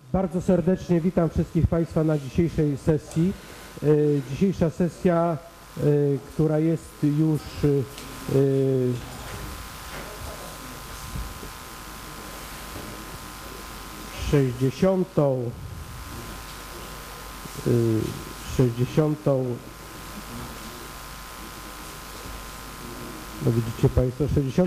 Bardzo serdecznie witam wszystkich Państwa na dzisiejszej sesji. Dzisiejsza sesja, która jest już 60. No widzicie Państwo,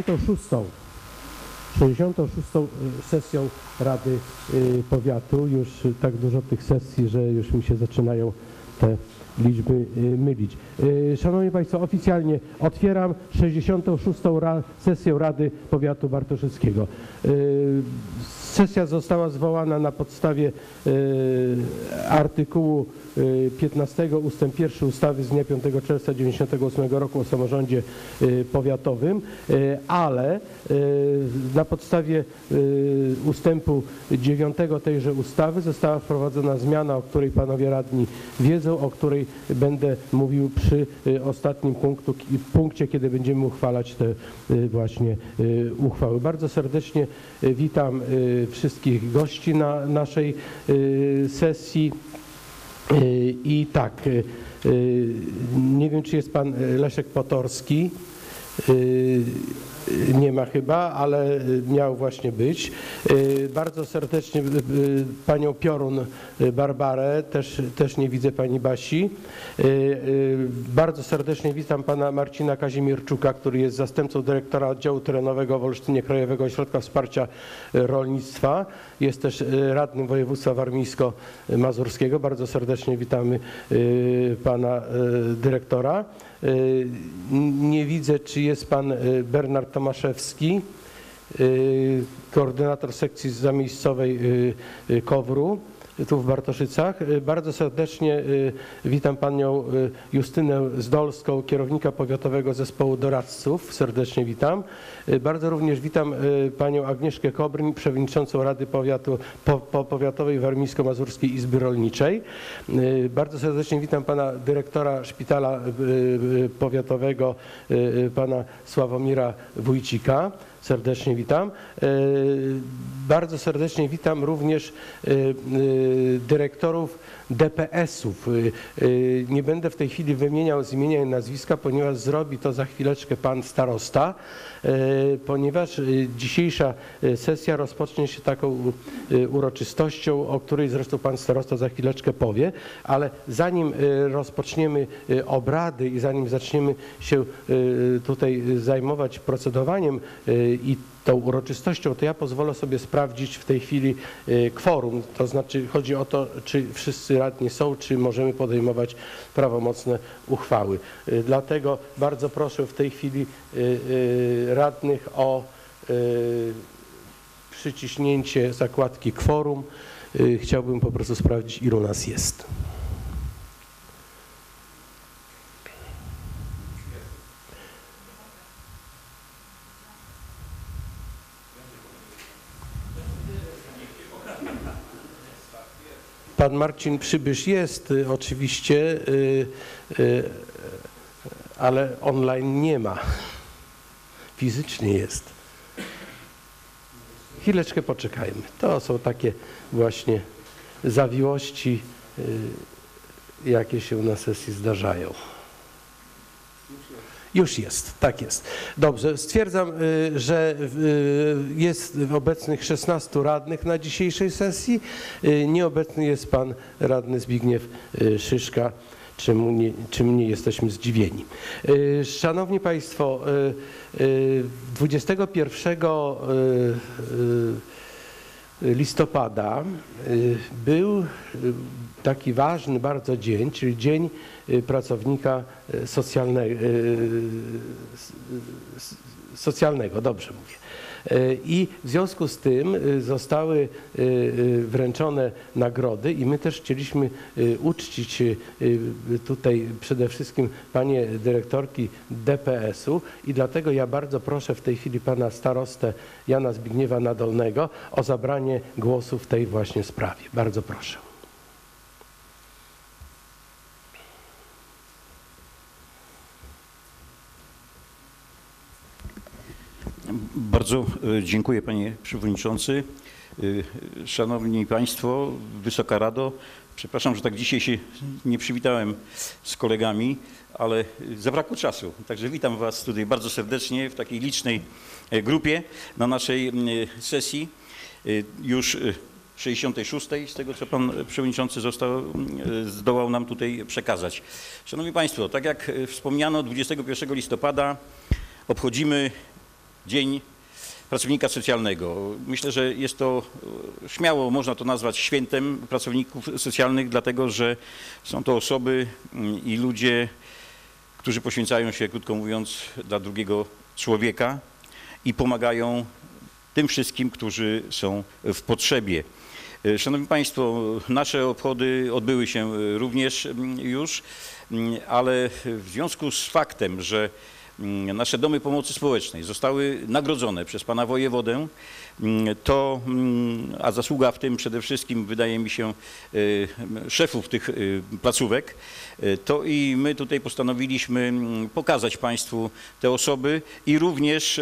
66. sesją Rady Powiatu. Już tak dużo tych sesji, że już mi się zaczynają te liczby mylić. Szanowni Państwo, oficjalnie otwieram 66. sesję Rady Powiatu Bartoszyckiego. Sesja została zwołana na podstawie artykułu 15 ustęp 1 ustawy z dnia 5 czerwca 1998 roku o samorządzie powiatowym, ale na podstawie ustępu 9 tejże ustawy została wprowadzona zmiana, o której panowie radni wiedzą, o której będę mówił przy ostatnim punkcie, kiedy będziemy uchwalać te właśnie uchwały. Bardzo serdecznie witam wszystkich gości na naszej sesji. I tak, nie wiem, czy jest pan Leszek Potorski. Nie ma chyba, ale miał właśnie być. Bardzo serdecznie panią Piorun Barbarę, też nie widzę pani Basi. Bardzo serdecznie witam pana Marcina Kazimierczuka, który jest zastępcą dyrektora oddziału terenowego w Olsztynie Krajowego Ośrodka Wsparcia Rolnictwa. Jest też radnym województwa warmińsko-mazurskiego. Bardzo serdecznie witamy pana dyrektora. Nie widzę, czy jest pan Bernard Tomaszewski, koordynator sekcji zamiejscowej KOWR-u tu w Bartoszycach. Bardzo serdecznie witam panią Justynę Zdolską, kierownika powiatowego zespołu doradców. Serdecznie witam. Bardzo również witam panią Agnieszkę Kobryń, przewodniczącą Rady Powiatowej Warmińsko-Mazurskiej Izby Rolniczej. Bardzo serdecznie witam pana dyrektora szpitala powiatowego, pana Sławomira Wójcika. Serdecznie witam. Bardzo serdecznie witam również dyrektorów DPS-ów. Nie będę w tej chwili wymieniał z imienia i nazwiska, ponieważ zrobi to za chwileczkę pan starosta, ponieważ dzisiejsza sesja rozpocznie się taką uroczystością, o której zresztą pan starosta za chwileczkę powie, ale zanim rozpoczniemy obrady i zanim zaczniemy się tutaj zajmować procedowaniem i tą uroczystością, to ja pozwolę sobie sprawdzić w tej chwili kworum. To znaczy chodzi o to, czy wszyscy radni są, czy możemy podejmować prawomocne uchwały. Dlatego bardzo proszę w tej chwili radnych o przyciśnięcie zakładki kworum. Chciałbym po prostu sprawdzić, ilu nas jest. Pan Marcin Przybysz jest oczywiście, ale online nie ma. Fizycznie jest. Chwileczkę poczekajmy. To są takie właśnie zawiłości, jakie się na sesji zdarzają. Już jest, tak jest. Dobrze, stwierdzam, że jest obecnych 16 radnych na dzisiejszej sesji. Nieobecny jest pan radny Zbigniew Szyszka, czym nie jesteśmy zdziwieni. Szanowni Państwo, 21 listopada był taki ważny bardzo dzień, czyli Dzień Pracownika Socjalnego, dobrze mówię. I w związku z tym zostały wręczone nagrody i my też chcieliśmy uczcić tutaj przede wszystkim panie dyrektorki DPS-u i dlatego ja bardzo proszę w tej chwili pana starostę Jana Zbigniewa Nadolnego o zabranie głosu w tej właśnie sprawie. Bardzo proszę. Bardzo dziękuję, panie przewodniczący. Szanowni Państwo, Wysoka Rado, przepraszam, że tak dzisiaj się nie przywitałem z kolegami, ale zabrakło czasu. Także witam Was tutaj bardzo serdecznie w takiej licznej grupie na naszej sesji, już 66. z tego, co Pan Przewodniczący zdołał nam tutaj przekazać. Szanowni Państwo, tak jak wspomniano, 21 listopada obchodzimy Dzień Pracownika Socjalnego. Myślę, że jest to, śmiało można to nazwać świętem pracowników socjalnych, dlatego że są to osoby i ludzie, którzy poświęcają się, krótko mówiąc, dla drugiego człowieka i pomagają tym wszystkim, którzy są w potrzebie. Szanowni Państwo, nasze obchody odbyły się również już, ale w związku z faktem, że nasze domy pomocy społecznej zostały nagrodzone przez pana wojewodę, a zasługa w tym przede wszystkim, wydaje mi się, szefów tych placówek, to i my tutaj postanowiliśmy pokazać Państwu te osoby i również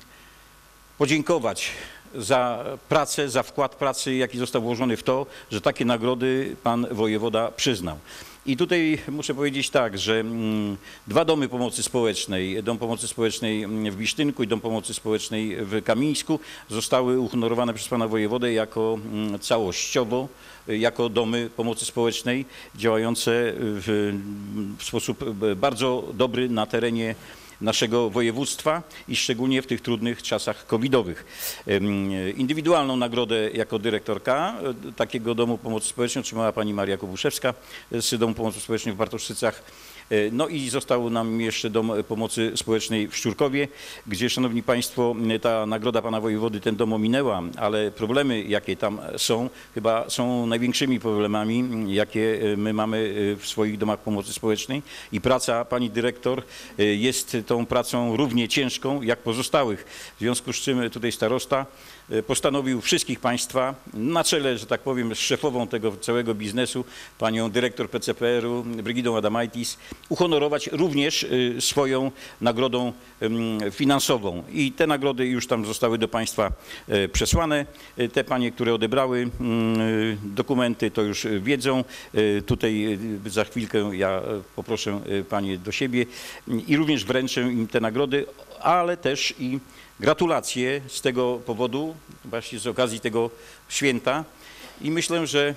podziękować za pracę, za wkład pracy, jaki został włożony w to, że takie nagrody pan wojewoda przyznał. I tutaj muszę powiedzieć tak, że dwa domy pomocy społecznej, Dom Pomocy Społecznej w Bisztynku i Dom Pomocy Społecznej w Kamińsku zostały uhonorowane przez pana wojewodę jako całościowo, jako domy pomocy społecznej działające w sposób bardzo dobry na terenie naszego województwa i szczególnie w tych trudnych czasach covidowych. Indywidualną nagrodę jako dyrektorka takiego domu pomocy społecznej otrzymała pani Maria Kobuszewska z Domu Pomocy Społecznej w Bartoszycach. No i został nam jeszcze Dom Pomocy Społecznej w Szczurkowie, gdzie, szanowni Państwo, ta nagroda pana wojewody ten dom ominęła, ale problemy, jakie tam są, chyba są największymi problemami, jakie my mamy w swoich domach pomocy społecznej i praca pani dyrektor jest tą pracą równie ciężką jak pozostałych. W związku z czym tutaj starosta postanowił wszystkich Państwa na czele, że tak powiem, z szefową tego całego biznesu, panią dyrektor PCPR-u Brygidą Adamaitis, uhonorować również swoją nagrodą finansową. I te nagrody już tam zostały do Państwa przesłane. Te panie, które odebrały dokumenty, to już wiedzą. Tutaj za chwilkę ja poproszę panie do siebie i również wręczę im te nagrody, ale też i gratulacje z tego powodu, właśnie z okazji tego święta i myślę, że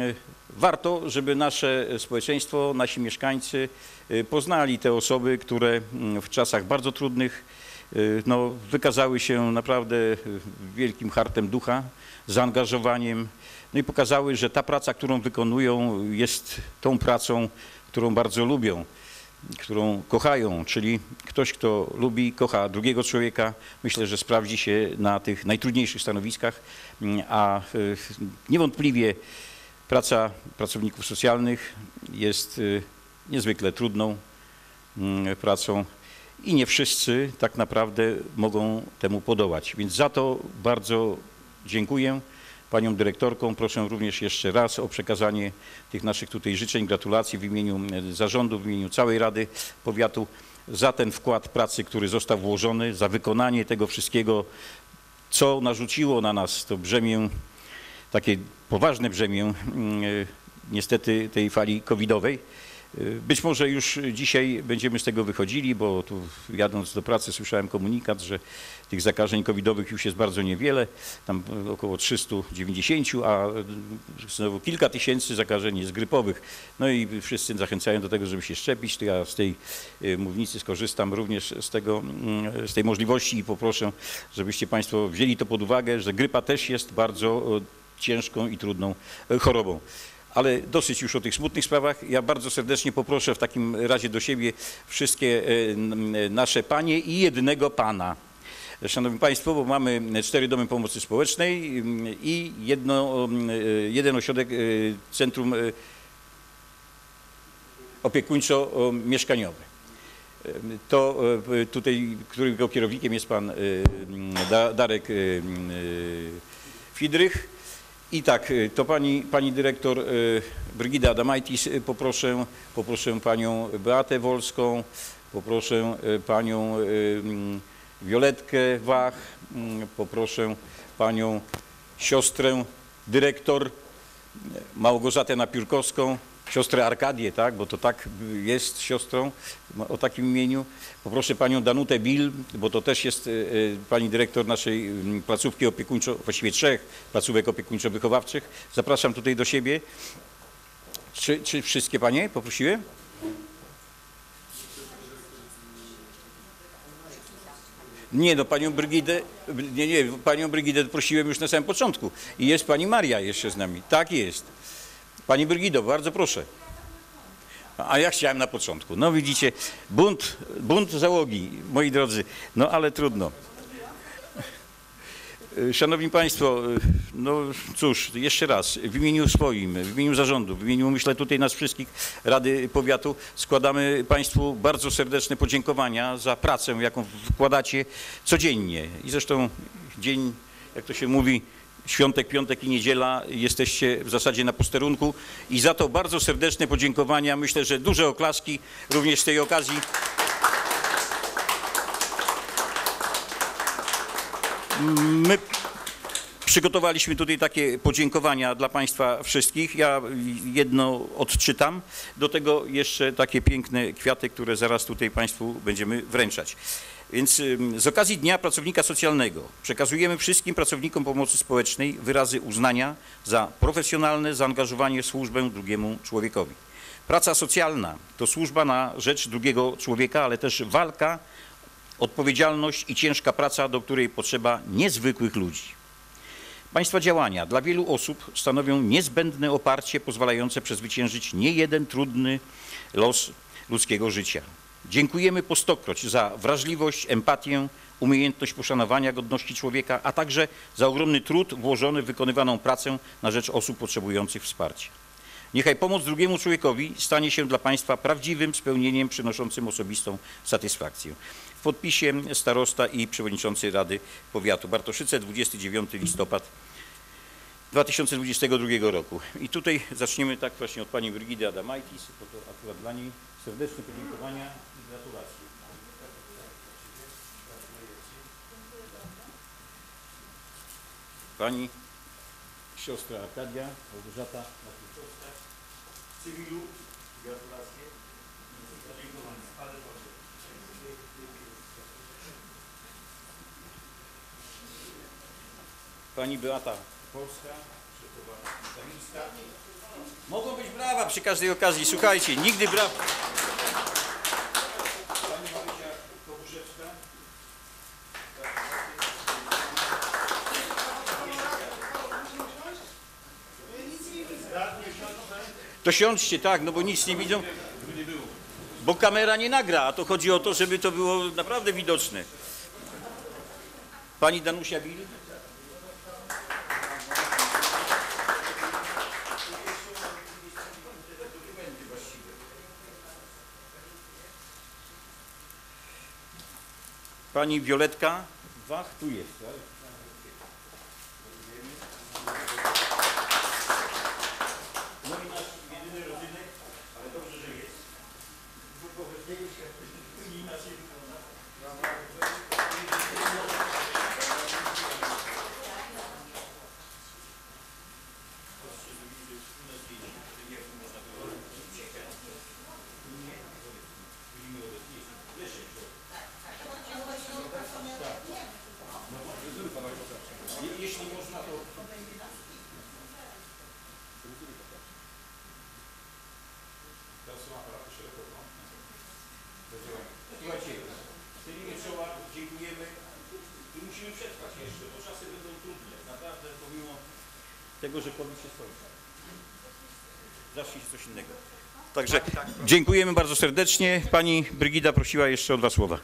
warto, żeby nasze społeczeństwo, nasi mieszkańcy poznali te osoby, które w czasach bardzo trudnych wykazały się naprawdę wielkim hartem ducha, zaangażowaniem, no i pokazały, że ta praca, którą wykonują, jest tą pracą, którą bardzo lubią, którą kochają, czyli ktoś, kto lubi, kocha drugiego człowieka, myślę, że sprawdzi się na tych najtrudniejszych stanowiskach, a niewątpliwie praca pracowników socjalnych jest niezwykle trudną pracą i nie wszyscy tak naprawdę mogą temu podołać. Więc za to bardzo dziękuję panią dyrektorką. Proszę również jeszcze raz o przekazanie tych naszych tutaj życzeń, gratulacji w imieniu zarządu, w imieniu całej Rady Powiatu za ten wkład pracy, który został włożony, za wykonanie tego wszystkiego, co narzuciło na nas to brzemię, takie poważne brzemię niestety tej fali covidowej. Być może już dzisiaj będziemy z tego wychodzili, bo tu jadąc do pracy słyszałem komunikat, że tych zakażeń covidowych już jest bardzo niewiele, tam około 390, a znowu kilka tysięcy zakażeń jest grypowych. No i wszyscy zachęcają do tego, żeby się szczepić. To ja z tej mównicy skorzystam również z tej możliwości i poproszę, żebyście Państwo wzięli to pod uwagę, że grypa też jest bardzo ciężką i trudną chorobą. Ale dosyć już o tych smutnych sprawach. Ja bardzo serdecznie poproszę w takim razie do siebie wszystkie nasze panie i jednego pana. Szanowni Państwo, bo mamy 4 domy pomocy społecznej i jeden ośrodek, centrum opiekuńczo-mieszkaniowe. To tutaj, którego kierownikiem jest pan Darek Fidrych. I tak, to pani dyrektor Brygida Adamaitis, poproszę panią Beatę Wolską, poproszę panią Violetkę Wach, poproszę panią siostrę dyrektor Małgorzatę Napiórkowską, siostrę Arkadię, tak, bo to tak jest siostrą o takim imieniu. Poproszę panią Danutę Bil, bo to też jest pani dyrektor naszej placówki opiekuńczo, właściwie 3 placówek opiekuńczo-wychowawczych. Zapraszam tutaj do siebie. Czy wszystkie panie poprosiłem? Nie, no panią Brygidę, panią Brygidę prosiłem już na samym początku. I jest pani Maria jeszcze z nami. Tak jest. Pani Brygido, bardzo proszę. A ja chciałem na początku. No widzicie, bunt załogi, moi drodzy. No ale trudno. Szanowni Państwo, no cóż, jeszcze raz, w imieniu swoim, w imieniu zarządu, w imieniu, myślę, tutaj nas wszystkich, Rady Powiatu, składamy Państwu bardzo serdeczne podziękowania za pracę, jaką wkładacie codziennie. I zresztą dzień, jak to się mówi, świątek, piątek i niedziela jesteście w zasadzie na posterunku i za to bardzo serdeczne podziękowania. Myślę, że duże oklaski również z tej okazji. My przygotowaliśmy tutaj takie podziękowania dla Państwa wszystkich. Ja jedno odczytam. Do tego jeszcze takie piękne kwiaty, które zaraz tutaj Państwu będziemy wręczać. Więc z okazji Dnia Pracownika Socjalnego przekazujemy wszystkim pracownikom pomocy społecznej wyrazy uznania za profesjonalne zaangażowanie w służbę drugiemu człowiekowi. Praca socjalna to służba na rzecz drugiego człowieka, ale też walka, odpowiedzialność i ciężka praca, do której potrzeba niezwykłych ludzi. Państwa działania dla wielu osób stanowią niezbędne oparcie pozwalające przezwyciężyć niejeden trudny los ludzkiego życia. Dziękujemy po stokroć za wrażliwość, empatię, umiejętność poszanowania godności człowieka, a także za ogromny trud włożony w wykonywaną pracę na rzecz osób potrzebujących wsparcia. Niechaj pomoc drugiemu człowiekowi stanie się dla Państwa prawdziwym spełnieniem przynoszącym osobistą satysfakcję. W podpisie starosta i przewodniczący Rady Powiatu Bartoszyce, 29 listopada 2022 roku. I tutaj zaczniemy tak właśnie od pani Brygidy Adamaitis, bo to akurat dla niej serdeczne podziękowania i gratulacje. Pani siostra Arkadia, Małgorzata Napiórkowska, w cywilu, gratulacje i podziękowania. Pani Beata Polska, Kamińska. Mogą być brawa przy każdej okazji. Słuchajcie, nigdy brawa. Pani Marysia Kobuszewska. To siądźcie, tak, no bo nic nie widzą, bo kamera nie nagra, a to chodzi o to, żeby to było naprawdę widoczne. Pani Danusia Bil. Pani Violetka Wach, tu jest, tak? No i nasz jedyny rodzynek, ale dobrze, że jest. Inaczej wygląda. Jeśli można, to... Słuchajcie, stylimy czoła, dziękujemy i musimy przetrwać jeszcze, bo czasy będą trudne, naprawdę, pomimo tego, że COVID się skończy. Zacznie się coś innego. Także dziękujemy bardzo serdecznie. Pani Brygida prosiła jeszcze o 2 słowa.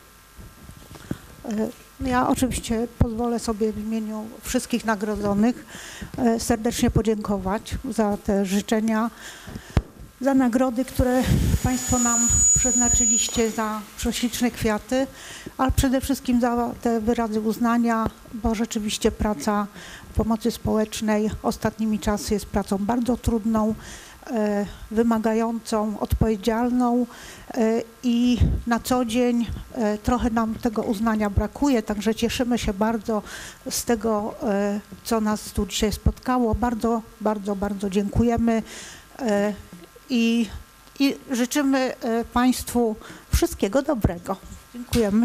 Ja oczywiście pozwolę sobie w imieniu wszystkich nagrodzonych serdecznie podziękować za te życzenia, za nagrody, które Państwo nam przeznaczyliście, za prześliczne kwiaty, ale przede wszystkim za te wyrazy uznania, bo rzeczywiście praca pomocy społecznej ostatnimi czasy jest pracą bardzo trudną. wymagającą, odpowiedzialną i na co dzień trochę nam tego uznania brakuje, także cieszymy się bardzo z tego, co nas tu dzisiaj spotkało. Bardzo, bardzo, bardzo dziękujemy i życzymy Państwu wszystkiego dobrego. Dziękujemy.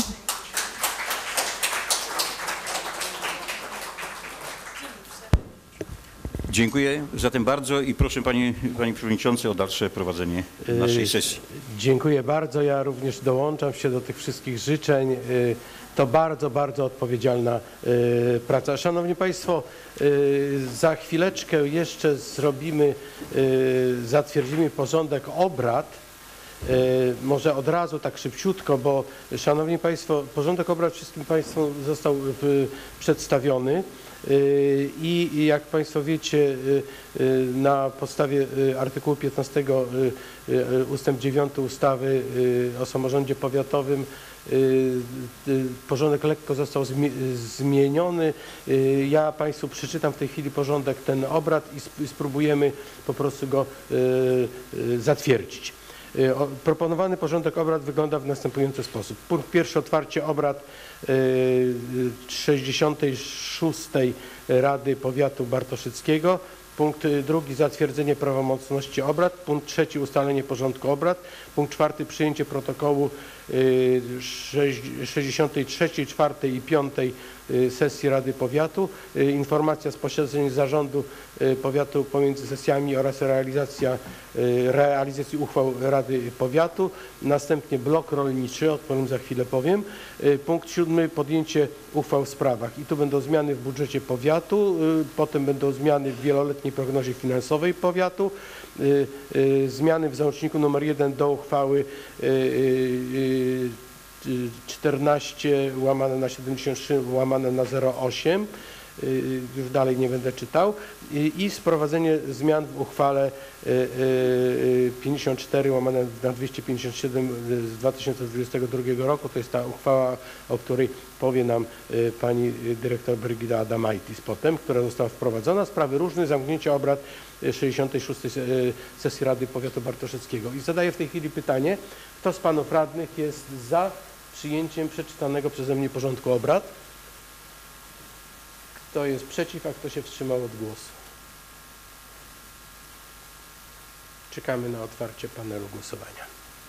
Dziękuję zatem bardzo i proszę Panie Przewodniczący o dalsze prowadzenie naszej sesji. Dziękuję bardzo. Ja również dołączam się do tych wszystkich życzeń. To bardzo, bardzo odpowiedzialna praca. Szanowni Państwo, za chwileczkę jeszcze zatwierdzimy porządek obrad. Może od razu tak szybciutko, bo Szanowni Państwo, porządek obrad wszystkim Państwu został przedstawiony. I jak Państwo wiecie, na podstawie artykułu 15 ustęp 9 ustawy o samorządzie powiatowym porządek lekko został zmieniony. Ja Państwu przeczytam w tej chwili porządek, ten obrad i spróbujemy po prostu go zatwierdzić. Proponowany porządek obrad wygląda w następujący sposób. Punkt pierwszy: otwarcie obrad 66. Rady Powiatu Bartoszyckiego. Punkt drugi: zatwierdzenie prawomocności obrad. Punkt trzeci: ustalenie porządku obrad. Punkt czwarty: przyjęcie protokołu 63., 4. i 5. sesji Rady Powiatu. Informacja z posiedzeń zarządu powiatu pomiędzy sesjami oraz realizacji uchwał Rady Powiatu. Następnie blok rolniczy, o którym za chwilę powiem. Punkt 7: podjęcie uchwał w sprawach. I tu będą zmiany w budżecie powiatu, potem będą zmiany w wieloletniej prognozie finansowej powiatu, zmiany w załączniku nr 1 do uchwały 14/73/08. Już dalej nie będę czytał. I sprowadzenie zmian w uchwale 54/257 z 2022 roku. To jest ta uchwała, o której powie nam pani dyrektor Brygida Adamaitis potem, która została wprowadzona. Sprawy różne, zamknięcie obrad 66. sesji Rady Powiatu Bartoszyckiego. I zadaję w tej chwili pytanie, kto z panów radnych jest za przyjęciem przeczytanego przeze mnie porządku obrad? Kto jest przeciw, a kto się wstrzymał od głosu? Czekamy na otwarcie panelu głosowania.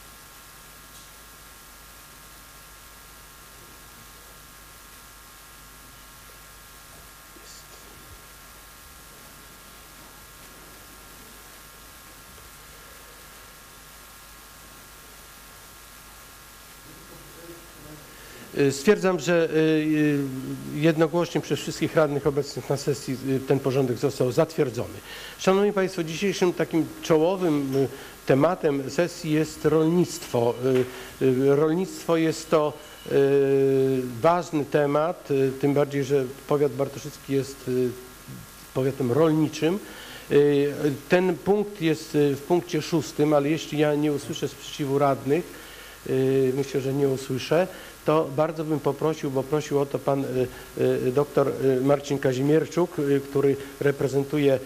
Stwierdzam, że jednogłośnie przez wszystkich radnych obecnych na sesji ten porządek został zatwierdzony. Szanowni Państwo, dzisiejszym takim czołowym tematem sesji jest rolnictwo. Rolnictwo jest to ważny temat, tym bardziej, że powiat bartoszycki jest powiatem rolniczym. Ten punkt jest w punkcie 6, ale jeśli ja nie usłyszę sprzeciwu radnych, myślę, że nie usłyszę, to bardzo bym poprosił, bo prosił o to pan doktor Marcin Kazimierczuk, który reprezentuje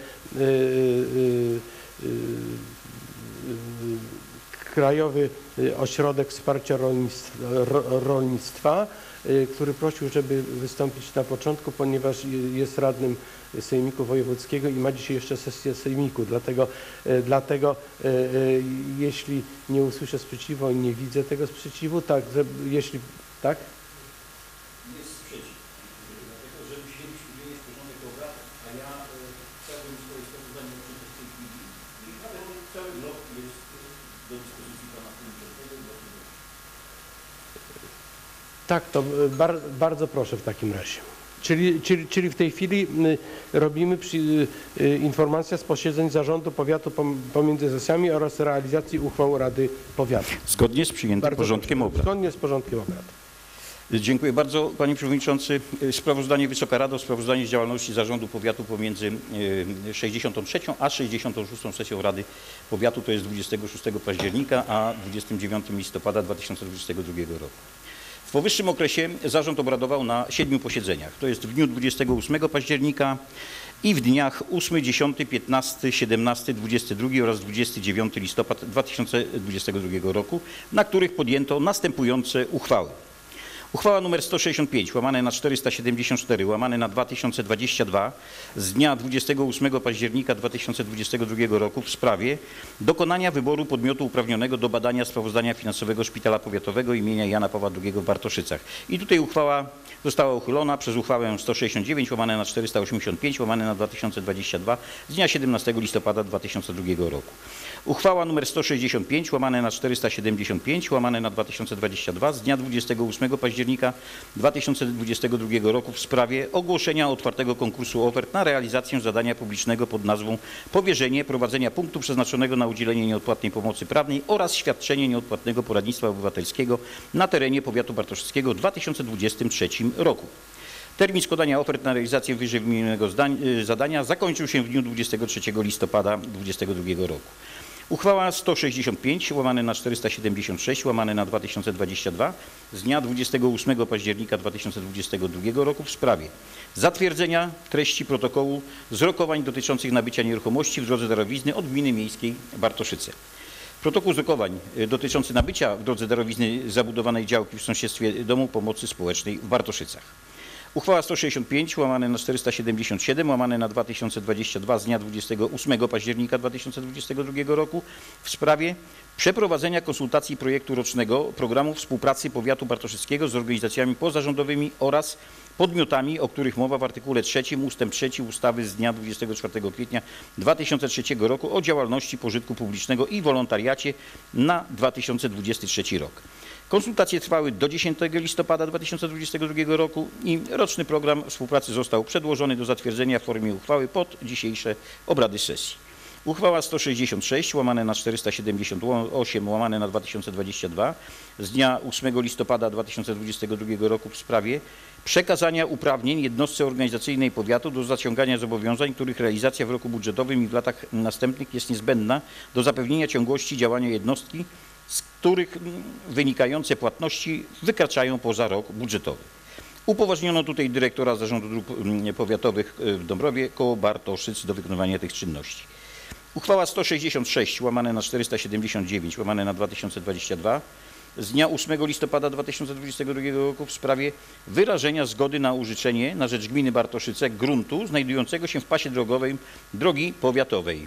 Krajowy Ośrodek Wsparcia Rolnictwa, który prosił, żeby wystąpić na początku, ponieważ jest radnym Sejmiku Wojewódzkiego i ma dzisiaj jeszcze sesję Sejmiku. Dlatego jeśli nie usłyszę sprzeciwu i nie widzę tego sprzeciwu, tak, jeśli tak? Jest sprzeciw, dlatego że myśleliśmy, że jest porządek obrad, a ja chciałbym swoje sprawozdanie uczynić w tej chwili i cały blok jest do dyspozycji pana przewodniczącego. Tak, to bardzo proszę w takim razie. Czyli w tej chwili robimy informacja z posiedzeń zarządu powiatu pomiędzy sesjami oraz realizacji uchwał Rady Powiatu. Zgodnie z przyjętym porządkiem obrad. Zgodnie z porządkiem obrad. Dziękuję bardzo Panie Przewodniczący. Sprawozdanie Wysoka Rado, sprawozdanie z działalności Zarządu Powiatu pomiędzy 63. a 66. sesją Rady Powiatu, to jest 26 października a 29 listopada 2022 roku. W powyższym okresie zarząd obradował na 7 posiedzeniach. To jest w dniu 28 października, i w dniach 8, 10, 15, 17, 22 oraz 29 listopad 2022 roku, na których podjęto następujące uchwały. Uchwała nr 165 łamane na 474 łamane na 2022 z dnia 28 października 2022 roku w sprawie dokonania wyboru podmiotu uprawnionego do badania sprawozdania finansowego Szpitala Powiatowego imienia Jana Pawła II w Bartoszycach. I tutaj uchwała została uchylona przez uchwałę 169 łamane na 485 łamane na 2022 z dnia 17 listopada 2002 roku. Uchwała nr 165 łamane na 475 łamane na 2022 z dnia 28 października 2022 roku w sprawie ogłoszenia otwartego konkursu ofert na realizację zadania publicznego pod nazwą powierzenie prowadzenia punktu przeznaczonego na udzielenie nieodpłatnej pomocy prawnej oraz świadczenie nieodpłatnego poradnictwa obywatelskiego na terenie powiatu bartoszyckiego w 2023 roku. Termin składania ofert na realizację wyżej wymienionego zadania zakończył się w dniu 23 listopada 2022 roku. Uchwała 165 łamane na 476 łamane na 2022 z dnia 28 października 2022 roku w sprawie zatwierdzenia treści protokołu z rokowań dotyczących nabycia nieruchomości w drodze darowizny od Gminy Miejskiej Bartoszyce. Protokół z rokowań dotyczący nabycia w drodze darowizny zabudowanej działki w sąsiedztwie Domu Pomocy Społecznej w Bartoszycach. Uchwała 165 łamane na 477 łamane na 2022 z dnia 28 października 2022 roku w sprawie przeprowadzenia konsultacji projektu rocznego programu współpracy powiatu bartoszyckiego z organizacjami pozarządowymi oraz podmiotami, o których mowa w artykule 3 ust. 3 ustawy z dnia 24 kwietnia 2003 roku o działalności pożytku publicznego i wolontariacie na 2023 rok. Konsultacje trwały do 10 listopada 2022 roku i roczny program współpracy został przedłożony do zatwierdzenia w formie uchwały pod dzisiejsze obrady sesji. Uchwała 166 łamane na 478 łamane na 2022 z dnia 8 listopada 2022 roku w sprawie przekazania uprawnień jednostce organizacyjnej powiatu do zaciągania zobowiązań, których realizacja w roku budżetowym i w latach następnych jest niezbędna do zapewnienia ciągłości działania jednostki, z których wynikające płatności wykraczają poza rok budżetowy. Upoważniono tutaj dyrektora Zarządu Dróg Powiatowych w Dąbrowie koło Bartoszyc do wykonywania tych czynności. Uchwała 166 łamane na 479 łamane na 2022 z dnia 8 listopada 2022 roku w sprawie wyrażenia zgody na użyczenie na rzecz gminy Bartoszyce gruntu znajdującego się w pasie drogowym drogi powiatowej.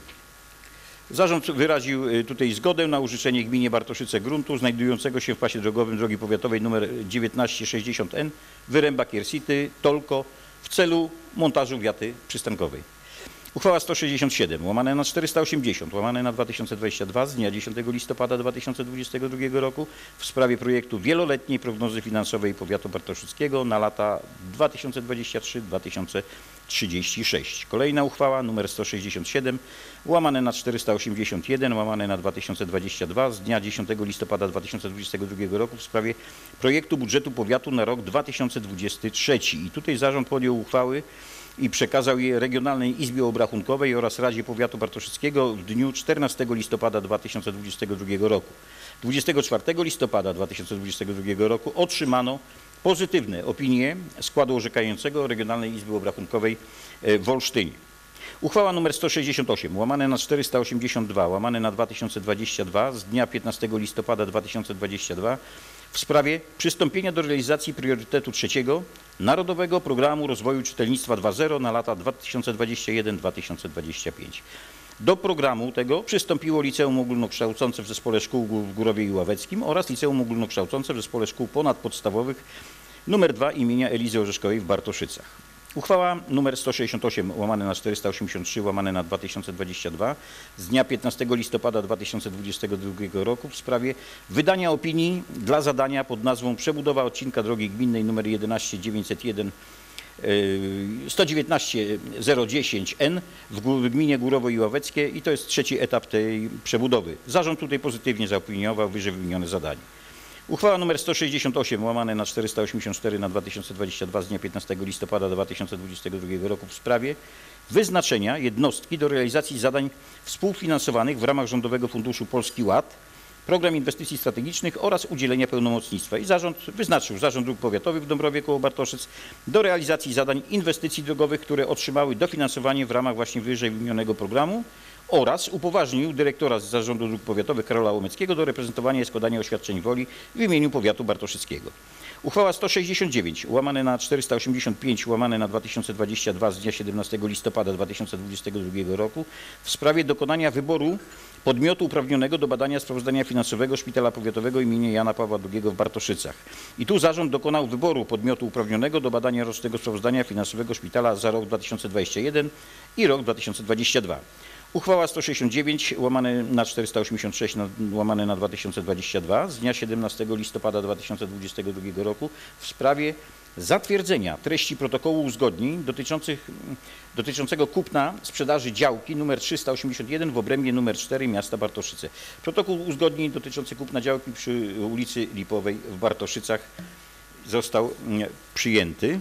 Zarząd wyraził tutaj zgodę na użyczenie gminie Bartoszyce gruntu znajdującego się w pasie drogowym drogi powiatowej nr 1960N Wyręba Kiersity Tolko w celu montażu wiaty przystankowej. Uchwała 167 łamane na 480 łamane na 2022 z dnia 10 listopada 2022 roku w sprawie projektu wieloletniej prognozy finansowej powiatu bartoszyckiego na lata 2023-2036. Kolejna uchwała nr 167 łamane na 481 łamane na 2022 z dnia 10 listopada 2022 roku w sprawie projektu budżetu powiatu na rok 2023. I tutaj zarząd podjął uchwały i przekazał je Regionalnej Izbie Obrachunkowej oraz Radzie Powiatu Bartoszyckiego w dniu 14 listopada 2022 roku. 24 listopada 2022 roku otrzymano pozytywne opinie składu orzekającego Regionalnej Izby Obrachunkowej w Olsztynie. Uchwała nr 168 łamane na 482 łamane na 2022 z dnia 15 listopada 2022 w sprawie przystąpienia do realizacji priorytetu trzeciego Narodowego Programu Rozwoju Czytelnictwa 2.0 na lata 2021-2025. Do programu tego przystąpiło Liceum Ogólnokształcące w Zespole Szkół w Górowie i Ławeckim oraz Liceum Ogólnokształcące w Zespole Szkół Ponadpodstawowych nr 2 imienia Elizy Orzeszkowej w Bartoszycach. Uchwała nr 168 łamane na 483 łamane na 2022 z dnia 15 listopada 2022 roku w sprawie wydania opinii dla zadania pod nazwą przebudowa odcinka drogi gminnej nr 119-010N w gminie Górowo i Ławeckie i to jest trzeci etap tej przebudowy. Zarząd tutaj pozytywnie zaopiniował wyżej wymienione zadanie. Uchwała nr 168 łamane na 484 na 2022 z dnia 15 listopada 2022 roku w sprawie wyznaczenia jednostki do realizacji zadań współfinansowanych w ramach Rządowego Funduszu Polski Ład program inwestycji strategicznych oraz udzielenia pełnomocnictwa. I zarząd wyznaczył Zarząd Dróg Powiatowych w Dąbrowie koło Bartoszyc do realizacji zadań inwestycji drogowych, które otrzymały dofinansowanie w ramach właśnie wyżej wymienionego programu, oraz upoważnił dyrektora z Zarządu Dróg Powiatowych Karola Łomeckiego do reprezentowania i składania oświadczeń woli w imieniu powiatu bartoszyckiego. Uchwała 169 łamane na 485 łamane na 2022 z dnia 17 listopada 2022 roku w sprawie dokonania wyboru podmiotu uprawnionego do badania sprawozdania finansowego Szpitala Powiatowego im. Jana Pawła II w Bartoszycach. I tu zarząd dokonał wyboru podmiotu uprawnionego do badania rocznego sprawozdania finansowego szpitala za rok 2021 i rok 2022. Uchwała 169 łamane na 486 łamane na 2022 z dnia 17 listopada 2022 roku w sprawie zatwierdzenia treści protokołu uzgodnień dotyczącego kupna sprzedaży działki nr 381 w obrębie nr 4 miasta Bartoszyce. Protokół uzgodnień dotyczący kupna działki przy ulicy Lipowej w Bartoszycach został przyjęty.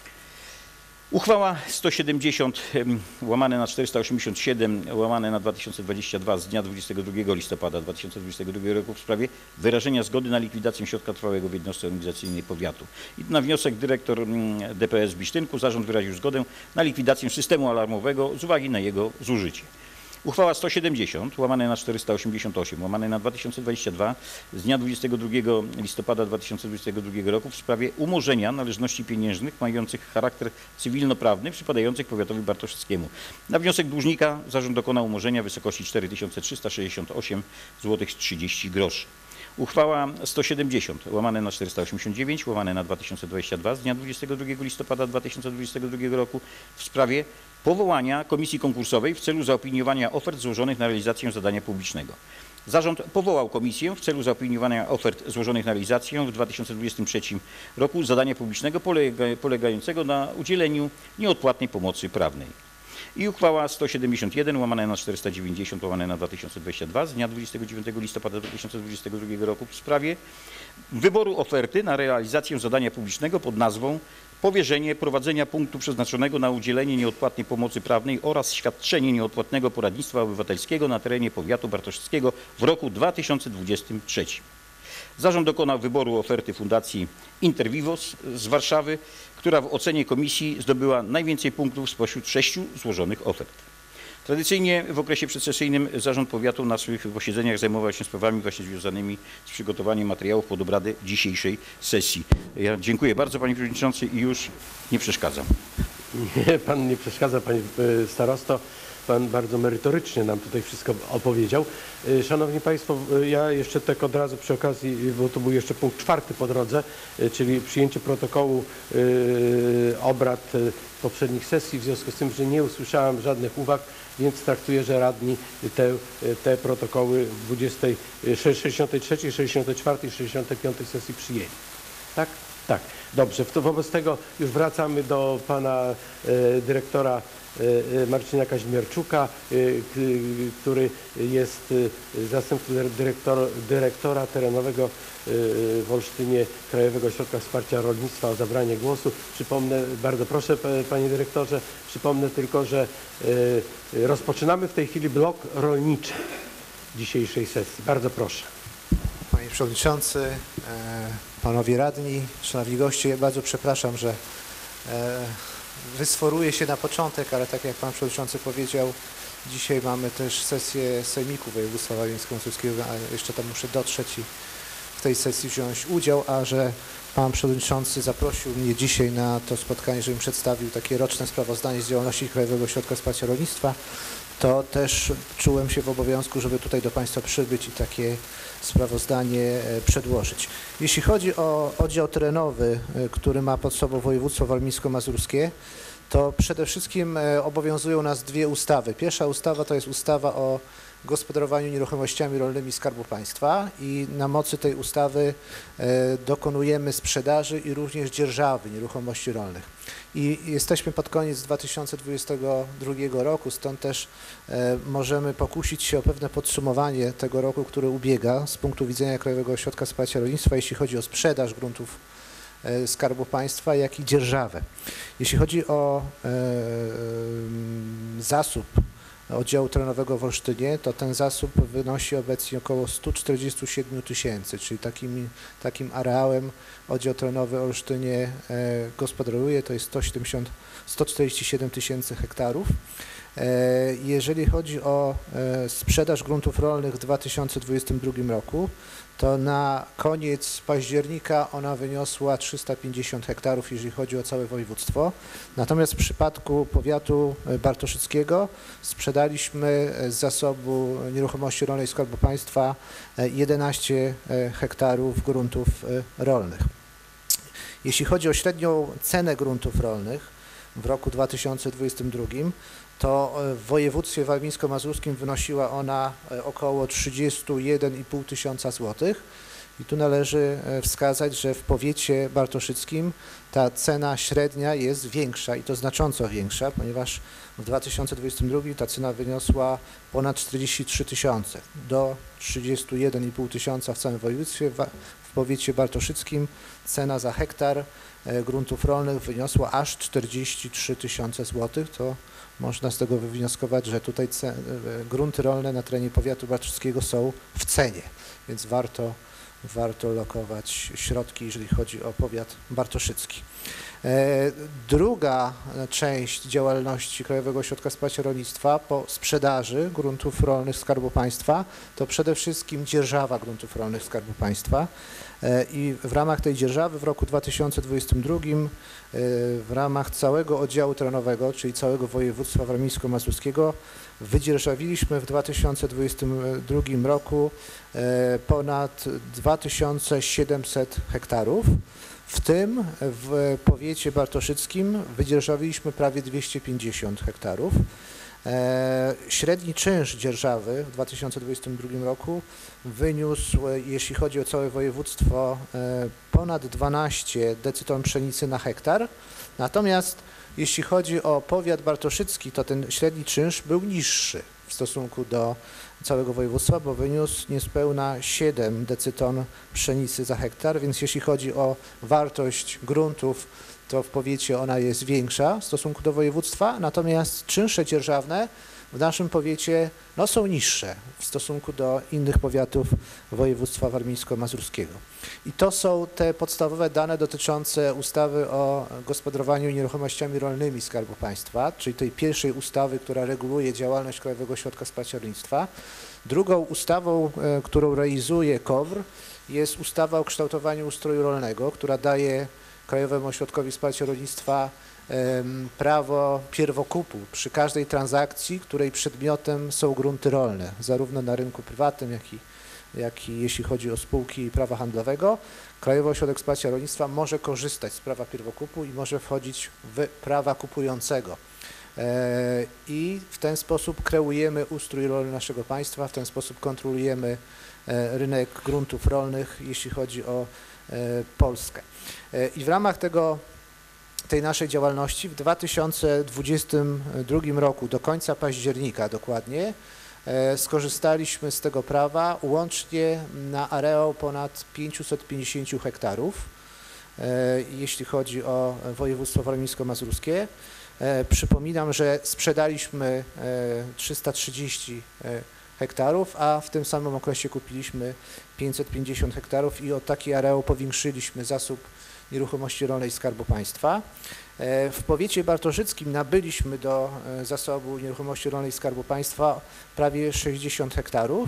Uchwała 170 łamane na 487 łamane na 2022 z dnia 22 listopada 2022 roku w sprawie wyrażenia zgody na likwidację środka trwałego w jednostce organizacyjnej powiatu. I na wniosek dyrektor DPS w Bisztynku zarząd wyraził zgodę na likwidację systemu alarmowego z uwagi na jego zużycie. Uchwała 170 łamane na 488 łamane na 2022 z dnia 22 listopada 2022 roku w sprawie umorzenia należności pieniężnych mających charakter cywilnoprawny przypadających powiatowi bartoszyckiemu. Na wniosek dłużnika zarząd dokonał umorzenia w wysokości 4368 zł 30 groszy. Uchwała 170 łamane na 489 łamane na 2022 z dnia 22 listopada 2022 roku w sprawie powołania komisji konkursowej w celu zaopiniowania ofert złożonych na realizację zadania publicznego. Zarząd powołał komisję w celu zaopiniowania ofert złożonych na realizację w 2023 roku zadania publicznego polegającego na udzieleniu nieodpłatnej pomocy prawnej. I uchwała 171 łamane na 490 łamane na 2022 z dnia 29 listopada 2022 roku w sprawie wyboru oferty na realizację zadania publicznego pod nazwą powierzenie prowadzenia punktu przeznaczonego na udzielenie nieodpłatnej pomocy prawnej oraz świadczenie nieodpłatnego poradnictwa obywatelskiego na terenie powiatu bartoszyckiego w roku 2023. Zarząd dokonał wyboru oferty Fundacji Intervivos z Warszawy, która w ocenie komisji zdobyła najwięcej punktów spośród 6 złożonych ofert. Tradycyjnie w okresie przedsesyjnym Zarząd Powiatu na swych posiedzeniach zajmował się sprawami właśnie związanymi z przygotowaniem materiałów pod obrady dzisiejszej sesji. Ja dziękuję bardzo Panie Przewodniczący i już nie przeszkadzam. Nie, Pan nie przeszkadza, Panie Starosto. Pan bardzo merytorycznie nam tutaj wszystko opowiedział. Szanowni Państwo, ja jeszcze tak od razu przy okazji, bo to był jeszcze punkt 4 po drodze, czyli przyjęcie protokołu obrad poprzednich sesji, w związku z tym, że nie usłyszałem żadnych uwag, więc traktuję, że radni te protokoły 63, 64 i 65 sesji przyjęli. Tak? Tak. Dobrze. Wobec tego już wracamy do pana dyrektora Marcina Kazimierczuka, który jest zastępcą dyrektora terenowego w Olsztynie Krajowego Ośrodka Wsparcia Rolnictwa o zabranie głosu. Przypomnę, bardzo proszę panie dyrektorze, przypomnę tylko, że rozpoczynamy w tej chwili blok rolniczy dzisiejszej sesji. Bardzo proszę. Panie Przewodniczący, Panowie Radni, Szanowni Goście, ja bardzo przepraszam, że wysforuję się na początek, ale tak jak Pan Przewodniczący powiedział, dzisiaj mamy też sesję Sejmiku Województwa Warmińsko-Mazurskiego, a jeszcze tam muszę dotrzeć i w tej sesji wziąć udział, a że Pan Przewodniczący zaprosił mnie dzisiaj na to spotkanie, żebym przedstawił takie roczne sprawozdanie z działalności Krajowego Ośrodka Wsparcia Rolnictwa, to też czułem się w obowiązku, żeby tutaj do Państwa przybyć i takie sprawozdanie przedłożyć. Jeśli chodzi o oddział terenowy, który ma pod sobą województwo warmińsko-mazurskie, to przede wszystkim obowiązują nas dwie ustawy. Pierwsza ustawa to jest ustawa o gospodarowaniu nieruchomościami rolnymi Skarbu Państwa i na mocy tej ustawy dokonujemy sprzedaży i również dzierżawy nieruchomości rolnych. I jesteśmy pod koniec 2022 roku, stąd też możemy pokusić się o pewne podsumowanie tego roku, który ubiega z punktu widzenia Krajowego Ośrodka Wsparcia Rolnictwa, jeśli chodzi o sprzedaż gruntów Skarbu Państwa, jak i dzierżawę. Jeśli chodzi o zasób oddziału terenowego w Olsztynie, to ten zasób wynosi obecnie około 147 tysięcy, czyli takim areałem oddział terenowy w Olsztynie gospodaruje, to jest 147 tysięcy hektarów. Jeżeli chodzi o sprzedaż gruntów rolnych w 2022 roku, to na koniec października ona wyniosła 350 hektarów, jeżeli chodzi o całe województwo. Natomiast w przypadku powiatu bartoszyckiego sprzedaliśmy z zasobu nieruchomości rolnej Skarbu Państwa 11 hektarów gruntów rolnych. Jeśli chodzi o średnią cenę gruntów rolnych w roku 2022, to w województwie warmińsko-mazurskim wynosiła ona około 31,5 tysiąca złotych. I tu należy wskazać, że w powiecie bartoszyckim ta cena średnia jest większa i to znacząco większa, ponieważ w 2022 ta cena wyniosła ponad 43 tysiące do 31,5 tysiąca w całym województwie. W powiecie bartoszyckim cena za hektar gruntów rolnych wyniosła aż 43 tysiące złotych. To można z tego wywnioskować, że tutaj grunty rolne na terenie powiatu bartoszyckiego są w cenie, więc warto lokować środki, jeżeli chodzi o powiat bartoszycki. Druga część działalności Krajowego Ośrodka Wsparcia Rolnictwa po sprzedaży gruntów rolnych Skarbu Państwa to przede wszystkim dzierżawa gruntów rolnych Skarbu Państwa i w ramach tej dzierżawy w roku 2022 w ramach całego oddziału terenowego, czyli całego województwa warmińsko-mazurskiego wydzierżawiliśmy w 2022 roku ponad 2700 hektarów. W tym w powiecie bartoszyckim wydzierżawiliśmy prawie 250 hektarów. Średni czynsz dzierżawy w 2022 roku wyniósł, jeśli chodzi o całe województwo, ponad 12 decyton pszenicy na hektar. Natomiast jeśli chodzi o powiat bartoszycki, to ten średni czynsz był niższy w stosunku do całego województwa, bo wyniósł niespełna 7 decyton pszenicy za hektar, więc jeśli chodzi o wartość gruntów, to w powiecie ona jest większa w stosunku do województwa, natomiast czynsze dzierżawne w naszym powiecie są niższe w stosunku do innych powiatów województwa warmińsko-mazurskiego. I to są te podstawowe dane dotyczące ustawy o gospodarowaniu nieruchomościami rolnymi Skarbu Państwa, czyli tej pierwszej ustawy, która reguluje działalność Krajowego Ośrodka Wsparcia Rolnictwa. Drugą ustawą, którą realizuje KOWR, jest ustawa o kształtowaniu ustroju rolnego, która daje Krajowemu Ośrodkowi Wsparcia Rolnictwa prawo pierwokupu przy każdej transakcji, której przedmiotem są grunty rolne, zarówno na rynku prywatnym, jak i jeśli chodzi o spółki i prawa handlowego. Krajowy Ośrodek Wsparcia Rolnictwa może korzystać z prawa pierwokupu i może wchodzić w prawa kupującego. I w ten sposób kreujemy ustrój rolny naszego państwa, w ten sposób kontrolujemy rynek gruntów rolnych, jeśli chodzi o Polskę. I w ramach tej naszej działalności w 2022 roku, do końca października dokładnie, skorzystaliśmy z tego prawa łącznie na areał ponad 550 hektarów, jeśli chodzi o województwo warmińsko-mazurskie. Przypominam, że sprzedaliśmy 330 hektarów, a w tym samym okresie kupiliśmy 550 hektarów i o taki areał powiększyliśmy zasób nieruchomości rolnej Skarbu Państwa. W powiecie bartoszyckim nabyliśmy do zasobu nieruchomości rolnej Skarbu Państwa prawie 60 hektarów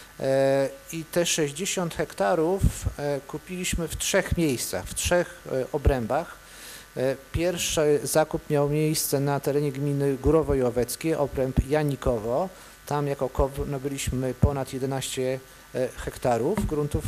i te 60 hektarów kupiliśmy w 3 miejscach, w 3 obrębach. Pierwszy zakup miał miejsce na terenie gminy Górowo-Jołoweckie, obręb Janikowo. Tam jako KOWR nabyliśmy ponad 11 hektarów gruntów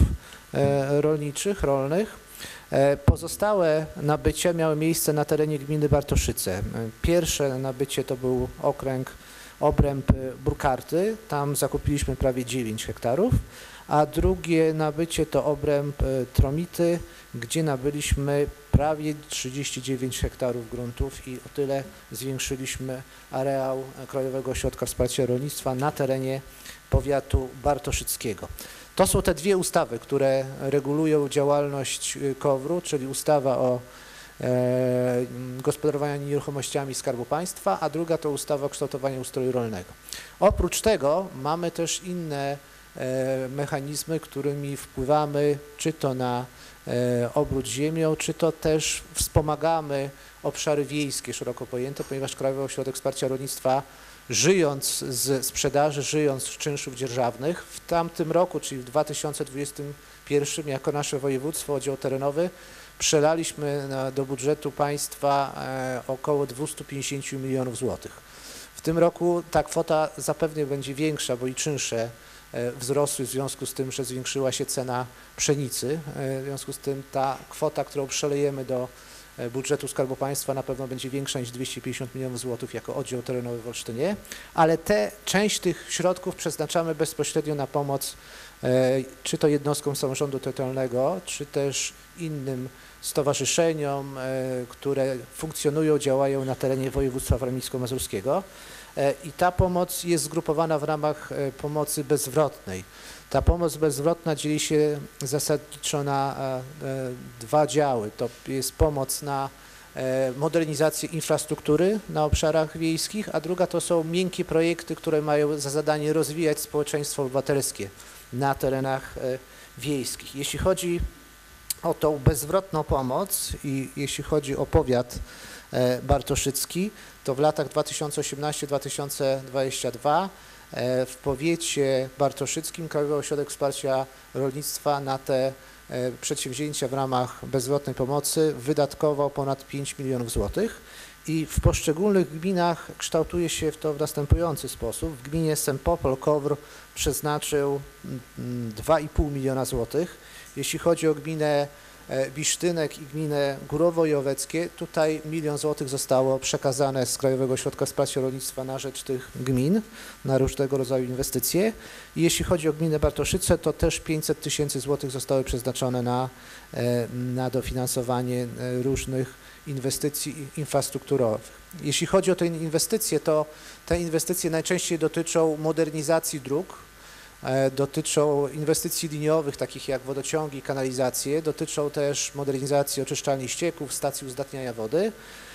rolnych. Pozostałe nabycia miały miejsce na terenie gminy Bartoszyce. Pierwsze nabycie to był obręb Burkarty, tam zakupiliśmy prawie 9 hektarów, a drugie nabycie to obręb Tromity, gdzie nabyliśmy prawie 39 hektarów gruntów i o tyle zwiększyliśmy areał Krajowego Ośrodka Wsparcia Rolnictwa na terenie powiatu bartoszyckiego. To są te dwie ustawy, które regulują działalność KOWR-u, czyli ustawa o gospodarowania nieruchomościami Skarbu Państwa, a druga to ustawa o kształtowaniu ustroju rolnego. Oprócz tego mamy też inne mechanizmy, którymi wpływamy czy to na obrót ziemią, czy to też wspomagamy obszary wiejskie szeroko pojęte, ponieważ Krajowy Ośrodek Wsparcia Rolnictwa, żyjąc z sprzedaży, żyjąc z czynszów dzierżawnych, w tamtym roku, czyli w 2021, jako nasze województwo, oddział terenowy, przelaliśmy do budżetu państwa około 250 milionów złotych. W tym roku ta kwota zapewne będzie większa, bo i czynsze wzrosły w związku z tym, że zwiększyła się cena pszenicy. W związku z tym ta kwota, którą przelejemy do budżetu Skarbu Państwa, na pewno będzie większa niż 250 milionów złotych jako oddział terenowy w Olsztynie, ale część tych środków przeznaczamy bezpośrednio na pomoc czy to jednostkom samorządu terytorialnego, czy też innym stowarzyszeniom, które funkcjonują, działają na terenie województwa warmińsko-mazurskiego. I ta pomoc jest zgrupowana w ramach pomocy bezzwrotnej. Ta pomoc bezzwrotna dzieli się zasadniczo na dwa działy. To jest pomoc na modernizację infrastruktury na obszarach wiejskich, a druga to są miękkie projekty, które mają za zadanie rozwijać społeczeństwo obywatelskie na terenach wiejskich. Jeśli chodzi o tą bezzwrotną pomoc i jeśli chodzi o powiat bartoszycki, to w latach 2018-2022 w powiecie bartoszyckim Krajowy Ośrodek Wsparcia Rolnictwa na te przedsięwzięcia w ramach bezzwrotnej pomocy wydatkował ponad 5 milionów złotych i w poszczególnych gminach kształtuje się to w następujący sposób. W gminie Sempopol KOWR przeznaczył 2,5 miliona złotych. Jeśli chodzi o gminę Bisztynek i gminę Górowo-Joweckie, tutaj 1 milion złotych zostało przekazane z Krajowego Ośrodka Wsparcia Rolnictwa na rzecz tych gmin, na różnego rodzaju inwestycje. I jeśli chodzi o gminę Bartoszyce, to też 500 tysięcy złotych zostały przeznaczone na dofinansowanie różnych inwestycji infrastrukturowych. Jeśli chodzi o te inwestycje, to te inwestycje najczęściej dotyczą modernizacji dróg, dotyczą inwestycji liniowych, takich jak wodociągi i kanalizacje, dotyczą też modernizacji oczyszczalni ścieków, stacji uzdatniania wody.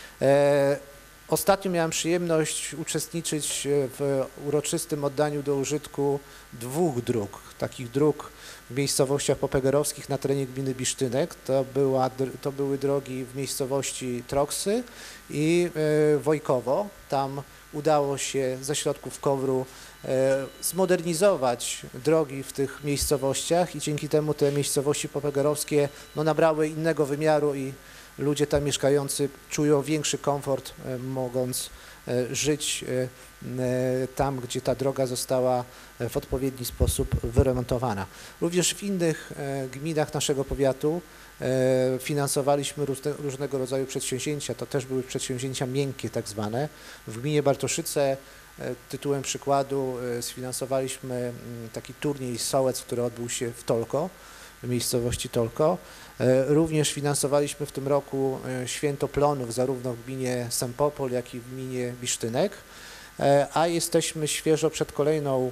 Ostatnio miałem przyjemność uczestniczyć w uroczystym oddaniu do użytku 2 dróg, takich dróg w miejscowościach popegerowskich na terenie gminy Bisztynek. To były drogi w miejscowości Troksy i Wojkowo. Tam udało się ze środków KOWR-u zmodernizować drogi w tych miejscowościach i dzięki temu te miejscowości popegerowskie nabrały innego wymiaru i ludzie tam mieszkający czują większy komfort, mogąc żyć tam, gdzie ta droga została w odpowiedni sposób wyremontowana. Również w innych gminach naszego powiatu finansowaliśmy różnego rodzaju przedsięwzięcia, to też były przedsięwzięcia miękkie tak zwane. W gminie Bartoszyce tytułem przykładu sfinansowaliśmy taki turniej sołec, który odbył się w Tolko, w miejscowości Tolko. Również finansowaliśmy w tym roku Święto Plonów zarówno w gminie Sempopol, jak i w gminie Bisztynek, a jesteśmy świeżo przed kolejną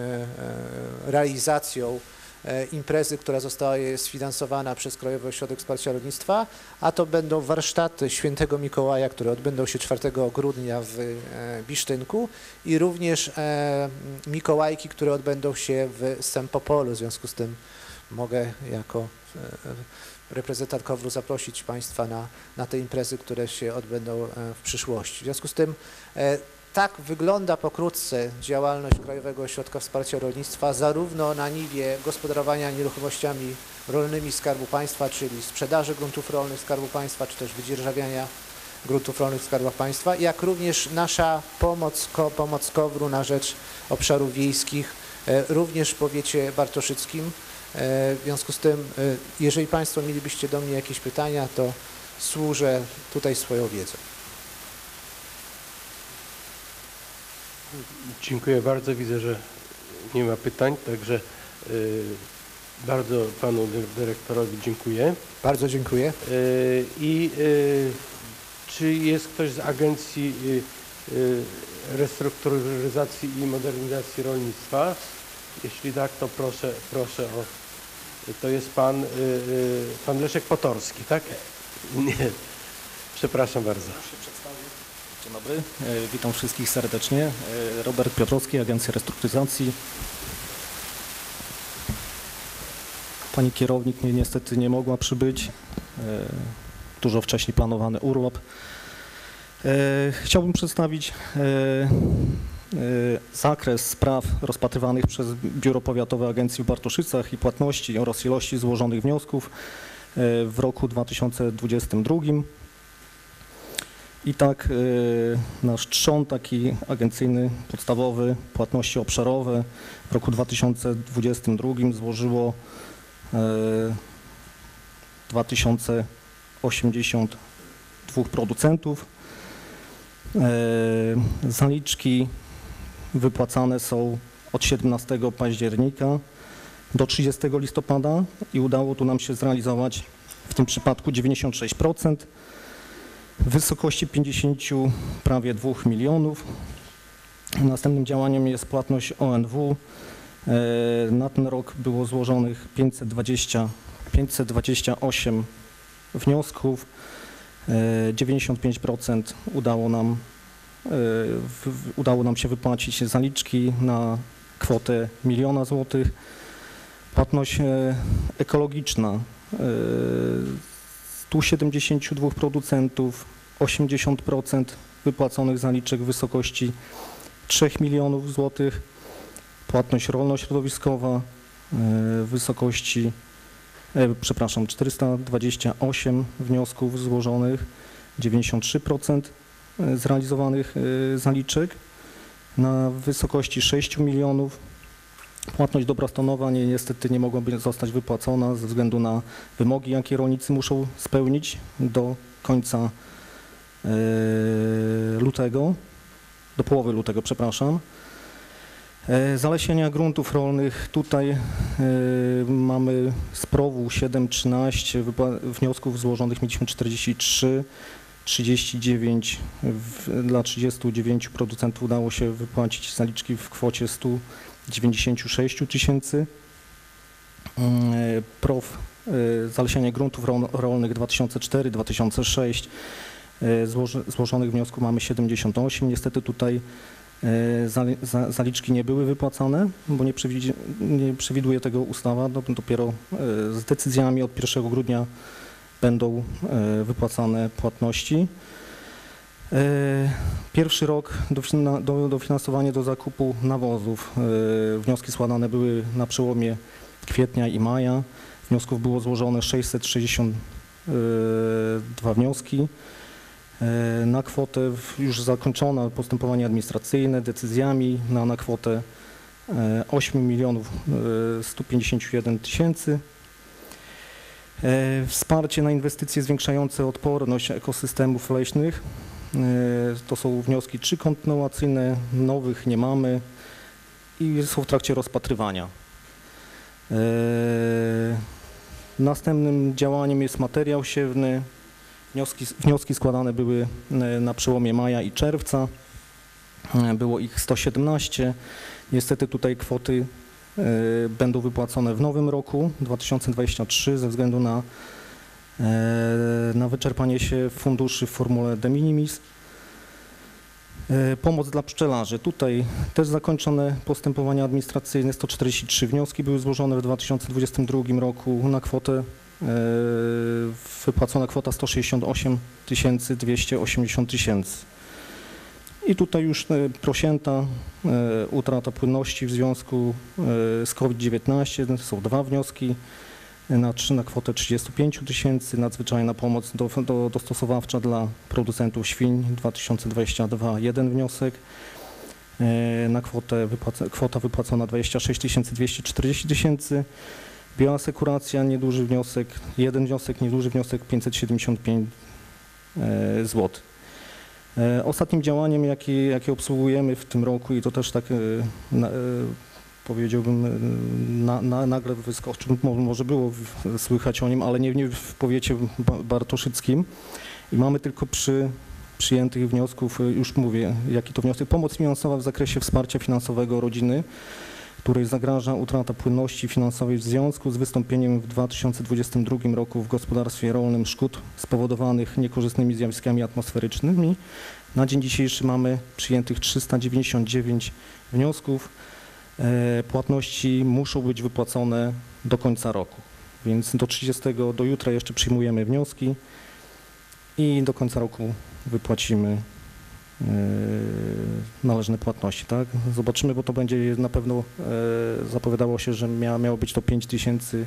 realizacją imprezy, która została sfinansowana przez Krajowy Ośrodek Wsparcia Rolnictwa, a to będą warsztaty Świętego Mikołaja, które odbędą się 4 grudnia w Bisztynku i również Mikołajki, które odbędą się w Sempopolu. W związku z tym mogę jako reprezentant KOWR-u zaprosić Państwa na te imprezy, które się odbędą w przyszłości. W związku z tym tak wygląda pokrótce działalność Krajowego Ośrodka Wsparcia Rolnictwa zarówno na niwie gospodarowania nieruchomościami rolnymi Skarbu Państwa, czyli sprzedaży gruntów rolnych Skarbu Państwa, czy też wydzierżawiania gruntów rolnych Skarbu Państwa, jak również nasza pomoc KOWR-u na rzecz obszarów wiejskich, również w powiecie bartoszyckim. W związku z tym, jeżeli Państwo mielibyście do mnie jakieś pytania, to służę tutaj swoją wiedzą. Dziękuję bardzo. Widzę, że nie ma pytań, także bardzo panu dyrektorowi dziękuję. Bardzo dziękuję. Czy jest ktoś z Agencji Restrukturyzacji i Modernizacji Rolnictwa? Jeśli tak, to proszę o... To jest pan Leszek Potorski, tak? Nie. Przepraszam bardzo. Dzień dobry, witam wszystkich serdecznie. Robert Piotrowski, Agencja Restrukturyzacji. Pani kierownik mnie niestety nie mogła przybyć. Dużo wcześniej planowany urlop. Chciałbym przedstawić zakres spraw rozpatrywanych przez Biuro Powiatowe Agencji w Bartoszycach i płatności oraz ilości złożonych wniosków w roku 2022. I tak nasz trzon taki agencyjny, podstawowy, płatności obszarowe w roku 2022 złożyło 2082 producentów. Zaliczki wypłacane są od 17 października do 30 listopada i udało tu nam się zrealizować w tym przypadku 96%. W wysokości 50 prawie 2 milionów. Następnym działaniem jest płatność ONW. Na ten rok było złożonych 528 wniosków. 95% udało nam się wypłacić zaliczki na kwotę 1 000 000 złotych. Płatność ekologiczna 172 producentów, 80% wypłaconych zaliczek w wysokości 3 milionów złotych. Płatność rolno-środowiskowa w wysokości, 428 wniosków złożonych, 93% zrealizowanych zaliczek na wysokości 6 milionów. Płatność dobrostanowa niestety nie mogłaby zostać wypłacona ze względu na wymogi, jakie rolnicy muszą spełnić do końca lutego, do połowy lutego, przepraszam. Zalesienia gruntów rolnych, tutaj mamy z PROW-u 7-13, wniosków złożonych mieliśmy 43, 39, dla 39 producentów udało się wypłacić zaliczki w kwocie 196 000. PROW zalesianie gruntów rolnych 2004-2006, złożonych wniosków mamy 78. Niestety tutaj zaliczki nie były wypłacane, bo nie przewiduje tego ustawa. Dopiero z decyzjami od 1 grudnia będą wypłacane płatności. Pierwszy rok dofinansowanie do zakupu nawozów. Wnioski składane były na przełomie kwietnia i maja. Wniosków było złożone 662 wnioski. Na kwotę już zakończone postępowanie administracyjne decyzjami na kwotę 8 milionów 151 tysięcy. Wsparcie na inwestycje zwiększające odporność ekosystemów leśnych. To są wnioski 3 kontynuacyjne, nowych nie mamy i są w trakcie rozpatrywania. Następnym działaniem jest materiał siewny. Wnioski składane były na przełomie maja i czerwca. Było ich 117. Niestety tutaj kwoty będą wypłacone w nowym roku 2023 ze względu na wyczerpanie się funduszy w formule de minimis. Pomoc dla pszczelarzy. Tutaj też zakończone postępowania administracyjne. 143 wnioski były złożone w 2022 roku na kwotę wypłacona kwota 168 280 tysięcy. I tutaj już prosięta, utrata płynności w związku z COVID-19, są 2 wnioski na kwotę 35 tysięcy, nadzwyczajna pomoc dostosowawcza dla producentów świń 2022, 1 wniosek, na kwota wypłacona 26 240 tysięcy, bioasekuracja, nieduży wniosek, 1 wniosek, nieduży wniosek 575 zł. Ostatnim działaniem, jakie obsługujemy w tym roku i to też tak powiedziałbym nagle wyskoczył, może było słychać o nim, ale nie w powiecie bartoszyckim i mamy tylko przy przyjętych wniosków, już mówię jaki to wniosek, pomoc finansowa w zakresie wsparcia finansowego rodziny której zagraża utrata płynności finansowej w związku z wystąpieniem w 2022 roku w gospodarstwie rolnym szkód spowodowanych niekorzystnymi zjawiskami atmosferycznymi. Na dzień dzisiejszy mamy przyjętych 399 wniosków. Płatności muszą być wypłacone do końca roku, więc do jutra jeszcze przyjmujemy wnioski i do końca roku wypłacimy należne płatności, tak? Zobaczymy, bo to będzie na pewno, zapowiadało się, że miało być to 5 000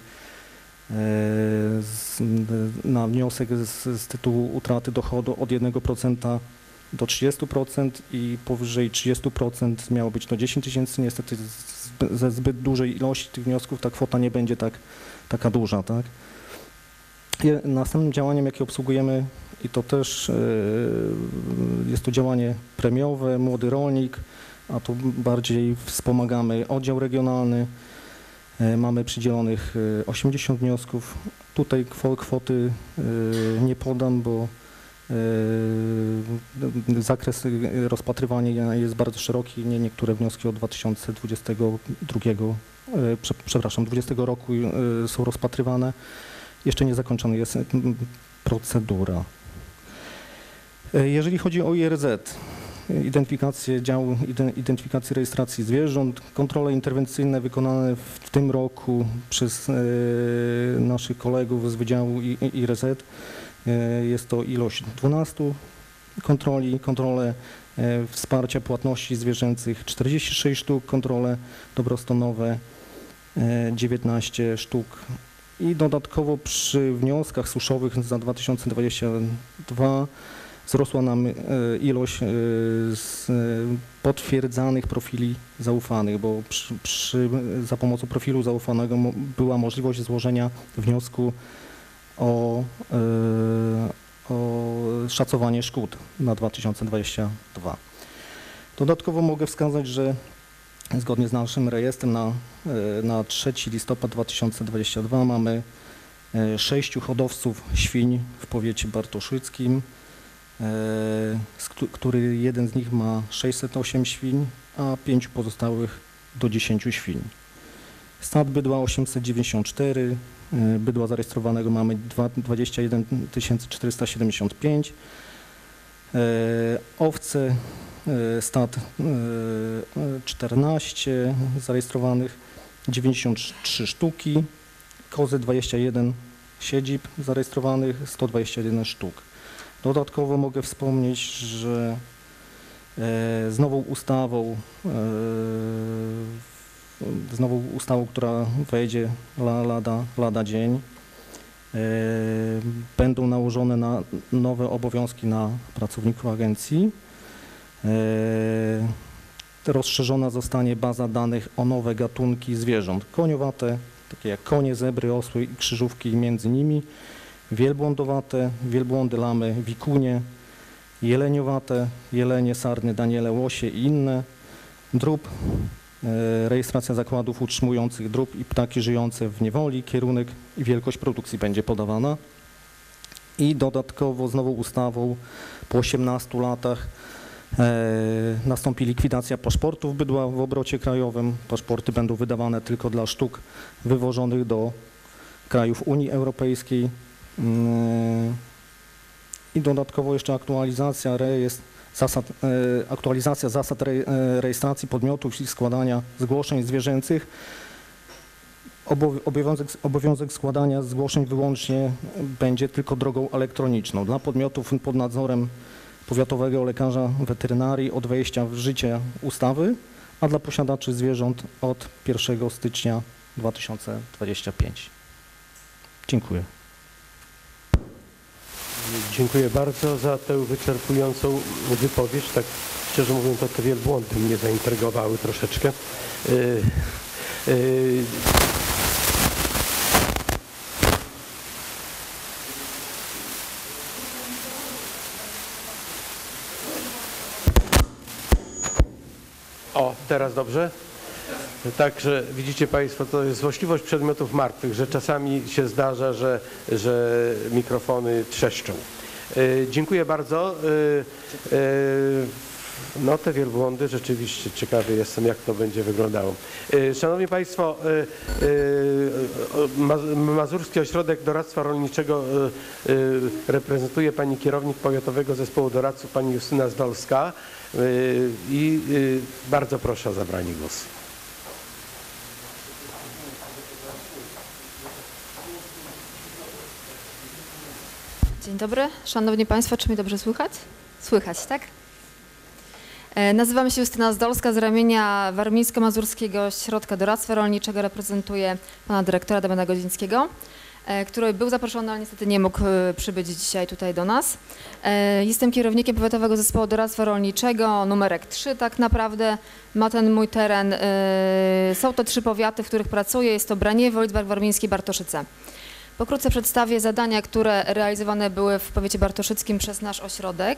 na wniosek z tytułu utraty dochodu od 1% do 30% i powyżej 30% miało być to 10 000. Niestety ze zbyt dużej ilości tych wniosków ta kwota nie będzie taka duża, tak? Następnym działaniem, jakie obsługujemy, i to też jest to działanie premiowe, Młody Rolnik, a tu bardziej wspomagamy oddział regionalny. Mamy przydzielonych 80 wniosków. Tutaj kwoty nie podam, bo zakres rozpatrywania jest bardzo szeroki. Niektóre wnioski od 2020 roku są rozpatrywane. Jeszcze nie zakończona jest procedura. Jeżeli chodzi o IRZ, identyfikację działu, identyfikację rejestracji zwierząt, kontrole interwencyjne wykonane w tym roku przez naszych kolegów z Wydziału IRZ, jest to ilość 12 kontroli, kontrole wsparcia płatności zwierzęcych 46 sztuk, kontrole dobrostanowe 19 sztuk. I dodatkowo przy wnioskach suszowych za 2022 wzrosła nam ilość potwierdzanych profili zaufanych, bo za pomocą profilu zaufanego była możliwość złożenia wniosku o szacowanie szkód na 2022. Dodatkowo mogę wskazać, że zgodnie z naszym rejestrem na 3 listopad 2022 mamy 6 hodowców świń w powiecie bartoszyckim, który jeden z nich ma 608 świń, a 5 pozostałych do 10 świń. Stad bydła 894, bydła zarejestrowanego mamy 21 475, owce stad 14 zarejestrowanych, 93 sztuki, kozy 21 siedzib zarejestrowanych, 121 sztuk. Dodatkowo mogę wspomnieć, że z nową ustawą, która wejdzie lada dzień, będą nałożone nowe obowiązki na pracowników agencji. Rozszerzona zostanie baza danych o nowe gatunki zwierząt koniowate, takie jak konie, zebry, osły i krzyżówki między nimi, wielbłądowate, wielbłądy, lamy, wikunie, jeleniowate, jelenie, sarny, daniele, łosie i inne, drób, rejestracja zakładów utrzymujących drób i ptaki żyjące w niewoli, kierunek i wielkość produkcji będzie podawana. I dodatkowo z nową ustawą po 18 latach nastąpi likwidacja paszportów bydła w obrocie krajowym. Paszporty będą wydawane tylko dla sztuk wywożonych do krajów Unii Europejskiej. I dodatkowo jeszcze aktualizacja zasad rejestracji podmiotów i składania zgłoszeń zwierzęcych. Obowiązek składania zgłoszeń wyłącznie będzie tylko drogą elektroniczną dla podmiotów pod nadzorem powiatowego lekarza weterynarii od wejścia w życie ustawy, a dla posiadaczy zwierząt od 1 stycznia 2025. Dziękuję. Dziękuję bardzo za tę wyczerpującą wypowiedź. Tak szczerze mówiąc, to te wielbłądy mnie zaintrygowały troszeczkę. O, teraz dobrze? Także widzicie Państwo, to jest złośliwość przedmiotów martwych, że czasami się zdarza, że mikrofony trzeszczą. Dziękuję bardzo. No te wielbłądy rzeczywiście ciekawy jestem, jak to będzie wyglądało. Szanowni Państwo, Mazurski Ośrodek Doradztwa Rolniczego reprezentuje pani kierownik Powiatowego Zespołu Doradców, pani Justyna Zdolska i bardzo proszę o zabranie głosu. Dzień dobry, Szanowni Państwo, czy mnie dobrze słychać? Słychać, tak? Nazywam się Justyna Zdolska z ramienia Warmińsko-Mazurskiego Ośrodka Doradztwa Rolniczego. Reprezentuję pana dyrektora Damiana Godzińskiego, który był zaproszony, ale niestety nie mógł przybyć dzisiaj tutaj do nas. Jestem kierownikiem Powiatowego Zespołu Doradztwa Rolniczego, numerek 3 tak naprawdę. Ma ten mój teren. Są to 3 powiaty, w których pracuję. Jest to Braniewo, Lidzbark Warmiński, Bartoszyce. Pokrótce przedstawię zadania, które realizowane były w powiecie bartoszyckim przez nasz ośrodek.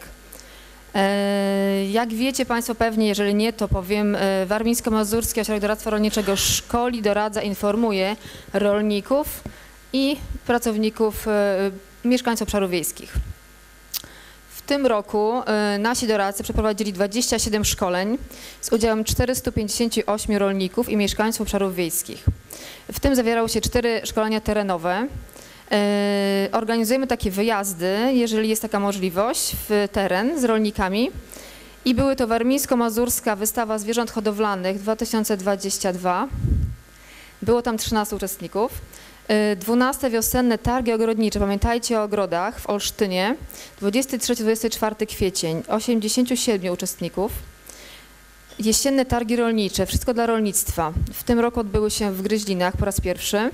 Jak wiecie Państwo pewnie, jeżeli nie, to powiem, Warmińsko-Mazurski Ośrodek Doradztwa Rolniczego szkoli, doradza, informuje rolników i pracowników, mieszkańców obszarów wiejskich. W tym roku nasi doradcy przeprowadzili 27 szkoleń z udziałem 458 rolników i mieszkańców obszarów wiejskich. W tym zawierały się 4 szkolenia terenowe. Organizujemy takie wyjazdy, jeżeli jest taka możliwość, w teren z rolnikami. I były to Warmińsko-Mazurska Wystawa Zwierząt Hodowlanych 2022. Było tam 13 uczestników. 12 wiosenne targi ogrodnicze, pamiętajcie o ogrodach, w Olsztynie, 23-24 kwiecień, 87 uczestników. Jesienne targi rolnicze, wszystko dla rolnictwa. W tym roku odbyły się w Gryźlinach po raz pierwszy.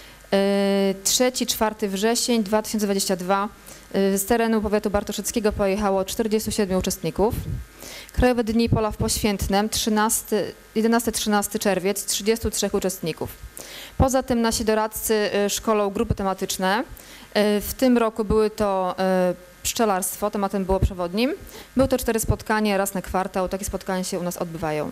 3-4 wrzesień 2022 z terenu powiatu bartoszyckiego pojechało 47 uczestników. Krajowe Dni Pola w Poświętnem 11-13 czerwiec 33 uczestników. Poza tym nasi doradcy szkolą grupy tematyczne. W tym roku były to pszczelarstwo, tematem było przewodnim. Były to 4 spotkania raz na kwartał, takie spotkania się u nas odbywają.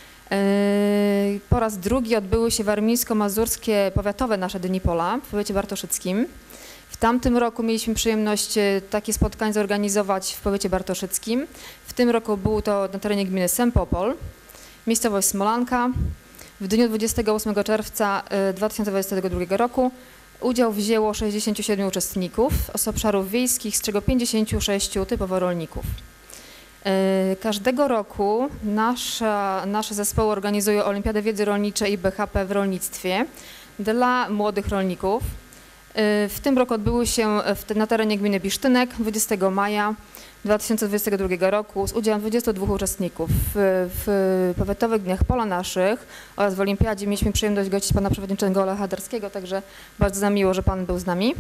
Po raz drugi odbyły się warmińsko-mazurskie powiatowe nasze Dni Pola w powiecie bartoszyckim. W tamtym roku mieliśmy przyjemność takie spotkanie zorganizować w powiecie bartoszyckim. W tym roku było to na terenie gminy Sempopol, miejscowość Smolanka. W dniu 28 czerwca 2022 roku udział wzięło 67 uczestników z obszarów wiejskich, z czego 56 typowo rolników. Każdego roku nasze zespoły organizują Olimpiadę Wiedzy Rolniczej i BHP w rolnictwie dla młodych rolników. W tym roku odbyły się na terenie gminy Bisztynek 20 maja 2022 roku z udziałem 22 uczestników. W powiatowych dniach pola naszych oraz w olimpiadzie mieliśmy przyjemność gościć pana przewodniczącego Lecha Darskiego, także bardzo nam miło, że pan był z nami.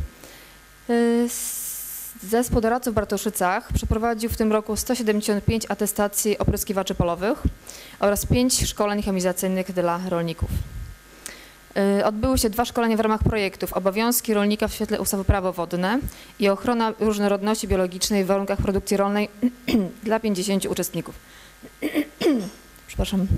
Zespół doradców w Bartoszycach przeprowadził w tym roku 175 atestacji opryskiwaczy polowych oraz 5 szkoleń chemizacyjnych dla rolników. Odbyły się 2 szkolenia w ramach projektów Obowiązki rolnika w świetle ustawy Prawo wodne i Ochrona różnorodności biologicznej w warunkach produkcji rolnej dla 50 uczestników. Przepraszam.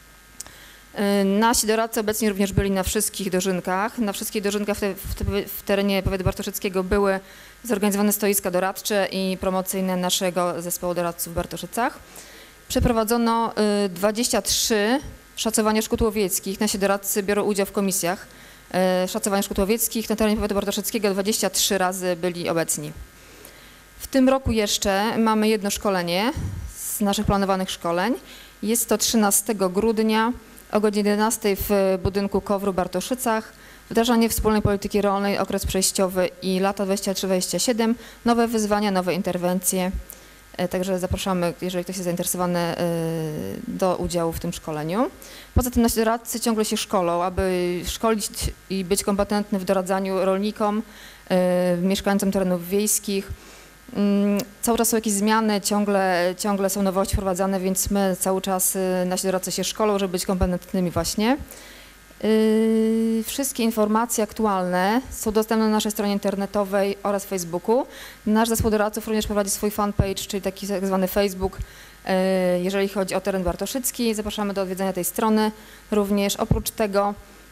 Nasi doradcy obecnie również byli na wszystkich dożynkach. Na wszystkich dożynkach w terenie powiatu bartoszyckiego były zorganizowane stoiska doradcze i promocyjne naszego zespołu doradców w Bartoszycach. Przeprowadzono 23 szacowania szkód łowieckich. Nasi doradcy biorą udział w komisjach szacowania szkód łowieckich. Na terenie powiatu bartoszyckiego 23 razy byli obecni. W tym roku jeszcze mamy jedno szkolenie z naszych planowanych szkoleń. Jest to 13 grudnia o godzinie 11 w budynku KOWR-u w Bartoszycach. Wdrażanie wspólnej polityki rolnej, okres przejściowy i lata 23-27, nowe wyzwania, nowe interwencje. Także zapraszamy, jeżeli ktoś jest zainteresowany, do udziału w tym szkoleniu. Poza tym nasi doradcy ciągle się szkolą, aby szkolić i być kompetentny w doradzaniu rolnikom, mieszkańcom terenów wiejskich. Cały czas są jakieś zmiany, ciągle są nowości wprowadzane, więc my cały czas, nasi doradcy się szkolą, żeby być kompetentnymi właśnie. Wszystkie informacje aktualne są dostępne na naszej stronie internetowej oraz Facebooku. Nasz zespół doradców również prowadzi swój fanpage, czyli taki tak zwany Facebook. Jeżeli chodzi o teren bartoszycki, zapraszamy do odwiedzenia tej strony. Również oprócz tego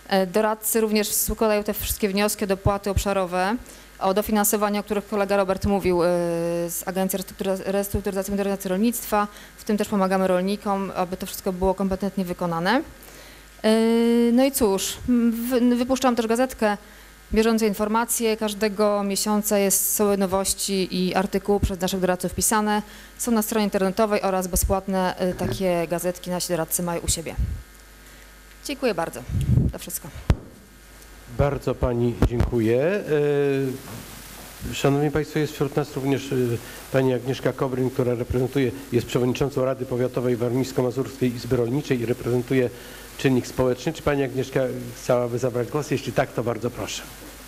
Doradcy również składają te wszystkie wnioski o dopłaty obszarowe, o dofinansowania, o których kolega Robert mówił z Agencji Restrukturyzacji i Modernizacji Rolnictwa. W tym też pomagamy rolnikom, aby to wszystko było kompetentnie wykonane. No i cóż, wypuszczam też gazetkę Bieżące informacje. Każdego miesiąca są nowości i artykuły przez naszych doradców pisane. Są na stronie internetowej oraz bezpłatne takie gazetki nasi doradcy mają u siebie. Dziękuję bardzo. To wszystko. Bardzo Pani dziękuję. Szanowni Państwo, jest wśród nas również Pani Agnieszka Kobryń, która jest przewodniczącą Rady Powiatowej Warmińsko-Mazurskiej Izby Rolniczej i reprezentuje czynnik społeczny. Czy Pani Agnieszka chciałaby zabrać głos? Jeśli tak, to bardzo proszę.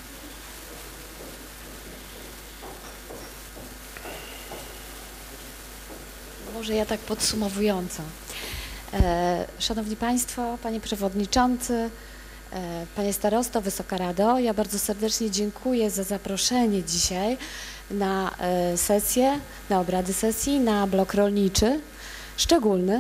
Może ja tak podsumowująco. Szanowni Państwo, Panie Przewodniczący, Panie Starosto, Wysoka Rado, ja bardzo serdecznie dziękuję za zaproszenie dzisiaj na sesję, na obrady sesji, na blok rolniczy szczególny.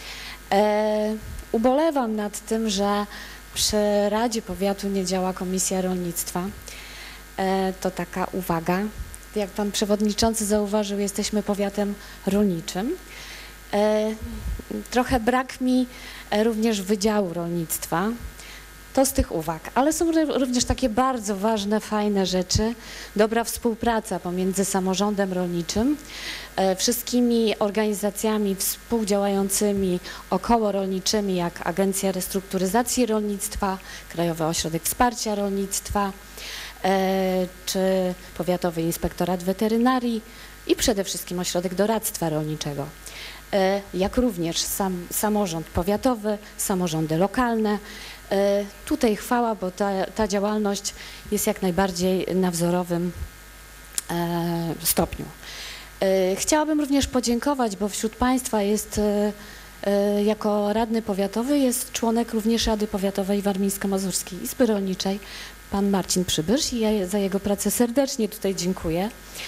Ubolewam nad tym, że przy Radzie Powiatu nie działa Komisja Rolnictwa. To taka uwaga. Jak Pan Przewodniczący zauważył, jesteśmy powiatem rolniczym. Trochę brak mi również Wydziału Rolnictwa. To z tych uwag, ale są również takie bardzo ważne, fajne rzeczy. Dobra współpraca pomiędzy samorządem rolniczym, wszystkimi organizacjami współdziałającymi okołorolniczymi, jak Agencja Restrukturyzacji Rolnictwa, Krajowy Ośrodek Wsparcia Rolnictwa, czy Powiatowy Inspektorat Weterynarii i przede wszystkim Ośrodek Doradztwa Rolniczego, jak również samorząd powiatowy, samorządy lokalne. Tutaj chwała, bo ta działalność jest jak najbardziej na wzorowym stopniu. Chciałabym również podziękować, bo wśród Państwa jest jako radny powiatowy jest członek również Rady Powiatowej Warmińsko-Mazurskiej Izby Rolniczej, pan Marcin Przybysz, i ja za jego pracę serdecznie tutaj dziękuję.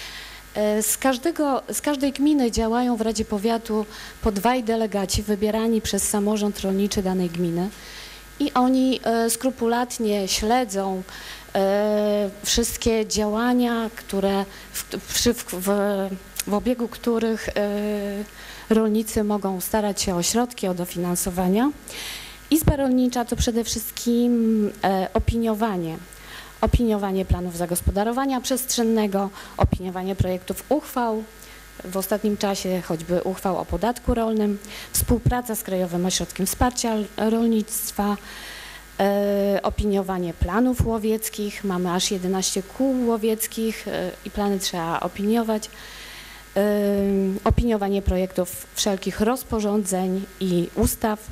Z każdej gminy działają w Radzie Powiatu po 2 delegaci wybierani przez samorząd rolniczy danej gminy i oni skrupulatnie śledzą wszystkie działania, które w obiegu których rolnicy mogą starać się o środki, o dofinansowania. Izba rolnicza to przede wszystkim opiniowanie planów zagospodarowania przestrzennego, opiniowanie projektów uchwał, w ostatnim czasie choćby uchwał o podatku rolnym, współpraca z Krajowym Ośrodkiem Wsparcia Rolnictwa, opiniowanie planów łowieckich, mamy aż 11 kół łowieckich i plany trzeba opiniować, opiniowanie projektów wszelkich rozporządzeń i ustaw.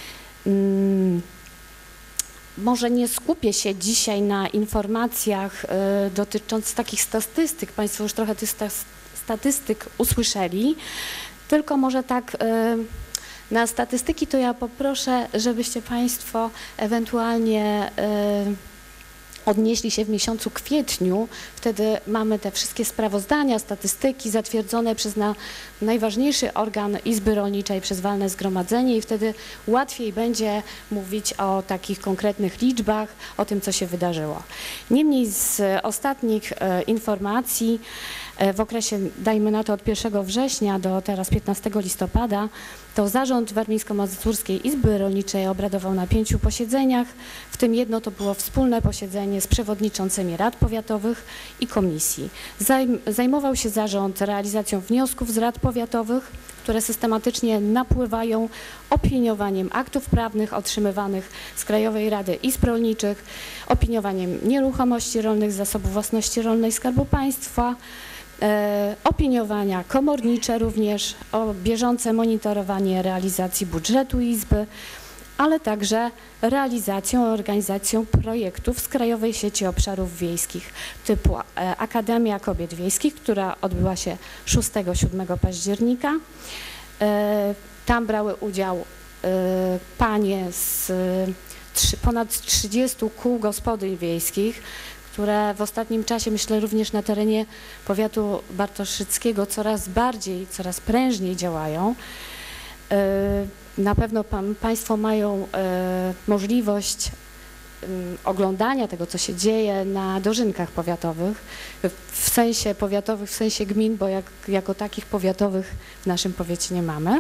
Może nie skupię się dzisiaj na informacjach dotyczących takich statystyk, Państwo już trochę tych statystyk usłyszeli, tylko może tak na statystyki to ja poproszę, żebyście Państwo ewentualnie odnieśli się w miesiącu kwietniu. Wtedy mamy te wszystkie sprawozdania, statystyki zatwierdzone przez najważniejszy organ Izby Rolniczej, przez walne zgromadzenie, i wtedy łatwiej będzie mówić o takich konkretnych liczbach, o tym, co się wydarzyło. Niemniej z ostatnich informacji w okresie, dajmy na to, od 1 września do teraz 15 listopada, to Zarząd Warmińsko-Mazurskiej Izby Rolniczej obradował na 5 posiedzeniach, w tym jedno to było wspólne posiedzenie z przewodniczącymi rad powiatowych i komisji. Zajmował się zarząd realizacją wniosków z rad powiatowych, które systematycznie napływają, opiniowaniem aktów prawnych otrzymywanych z Krajowej Rady Izb Rolniczych, opiniowaniem nieruchomości rolnych, zasobów własności rolnej Skarbu Państwa, opiniowania komornicze również, o bieżące monitorowanie realizacji budżetu Izby, ale także realizacją, organizacją projektów z Krajowej Sieci Obszarów Wiejskich typu Akademia Kobiet Wiejskich, która odbyła się 6-7 października. Tam brały udział panie z ponad 30 kół gospodyń wiejskich, które w ostatnim czasie, myślę, również na terenie powiatu bartoszyckiego coraz prężniej działają. Na pewno Państwo mają możliwość oglądania tego, co się dzieje na dożynkach powiatowych, w sensie powiatowych, w sensie gmin, bo jako takich powiatowych w naszym powiecie nie mamy.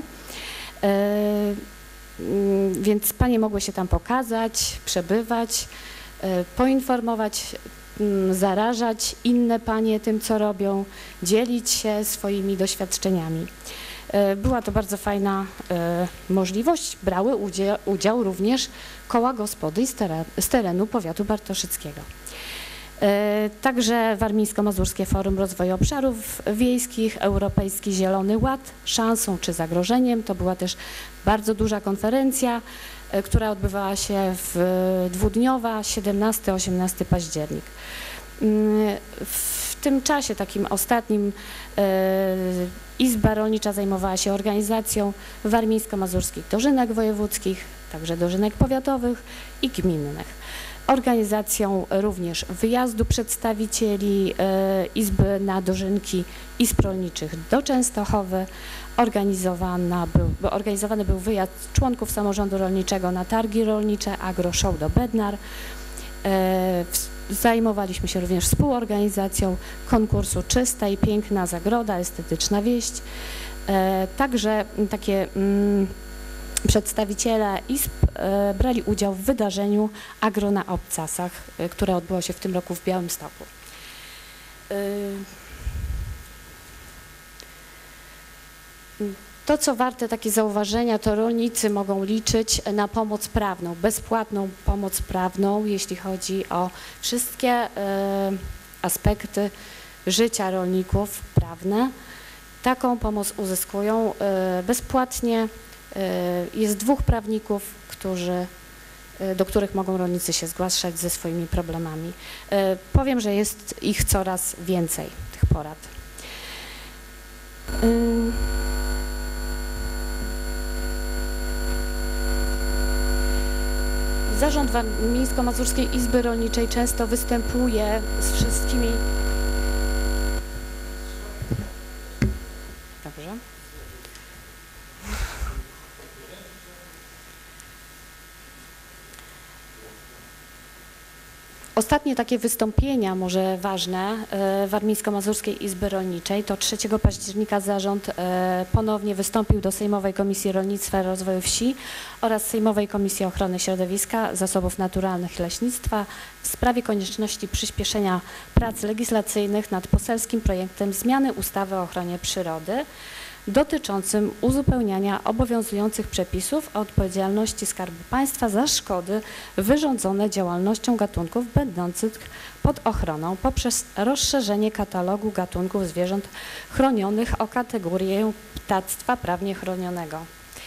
Więc panie mogły się tam pokazać, przebywać, poinformować, zarażać inne panie tym, co robią, dzielić się swoimi doświadczeniami. Była to bardzo fajna możliwość. Brały udział również koła gospodyń z terenu powiatu bartoszyckiego. Także Warmińsko-Mazurskie Forum Rozwoju Obszarów Wiejskich, Europejski Zielony Ład, szansą czy zagrożeniem. To była też bardzo duża konferencja, która odbywała się dwudniowa, 17-18 październik. W tym czasie takim ostatnim Izba Rolnicza zajmowała się organizacją warmińsko-mazurskich dożynek wojewódzkich, także dożynek powiatowych i gminnych. Organizacją również wyjazdu przedstawicieli Izby na dożynki izb rolniczych do Częstochowy. Organizowany był wyjazd członków samorządu rolniczego na targi rolnicze Agro Show do Bednar. Zajmowaliśmy się również współorganizacją konkursu Czysta i Piękna Zagroda, Estetyczna Wieść. Także takie przedstawiciele izb brali udział w wydarzeniu Agro na Obcasach, które odbyło się w tym roku w Białymstoku. To, co warte takie zauważenia, to rolnicy mogą liczyć na pomoc prawną, bezpłatną pomoc prawną, jeśli chodzi o wszystkie aspekty życia rolników prawne. Taką pomoc uzyskują bezpłatnie. Jest 2 prawników, do których mogą rolnicy się zgłaszać ze swoimi problemami. Powiem, że jest ich coraz więcej, tych porad. Zarząd Warmińsko-Mazurskiej Izby Rolniczej często występuje z wszystkimi... Dobrze. Ostatnie takie wystąpienia, może ważne, Warmińsko-Mazurskiej Izby Rolniczej, to 3 października zarząd ponownie wystąpił do Sejmowej Komisji Rolnictwa i Rozwoju Wsi oraz Sejmowej Komisji Ochrony Środowiska, Zasobów Naturalnych i Leśnictwa w sprawie konieczności przyspieszenia prac legislacyjnych nad poselskim projektem zmiany ustawy o ochronie przyrody dotyczącym uzupełniania obowiązujących przepisów o odpowiedzialności Skarbu Państwa za szkody wyrządzone działalnością gatunków będących pod ochroną poprzez rozszerzenie katalogu gatunków zwierząt chronionych o kategorię ptactwa prawnie chronionego.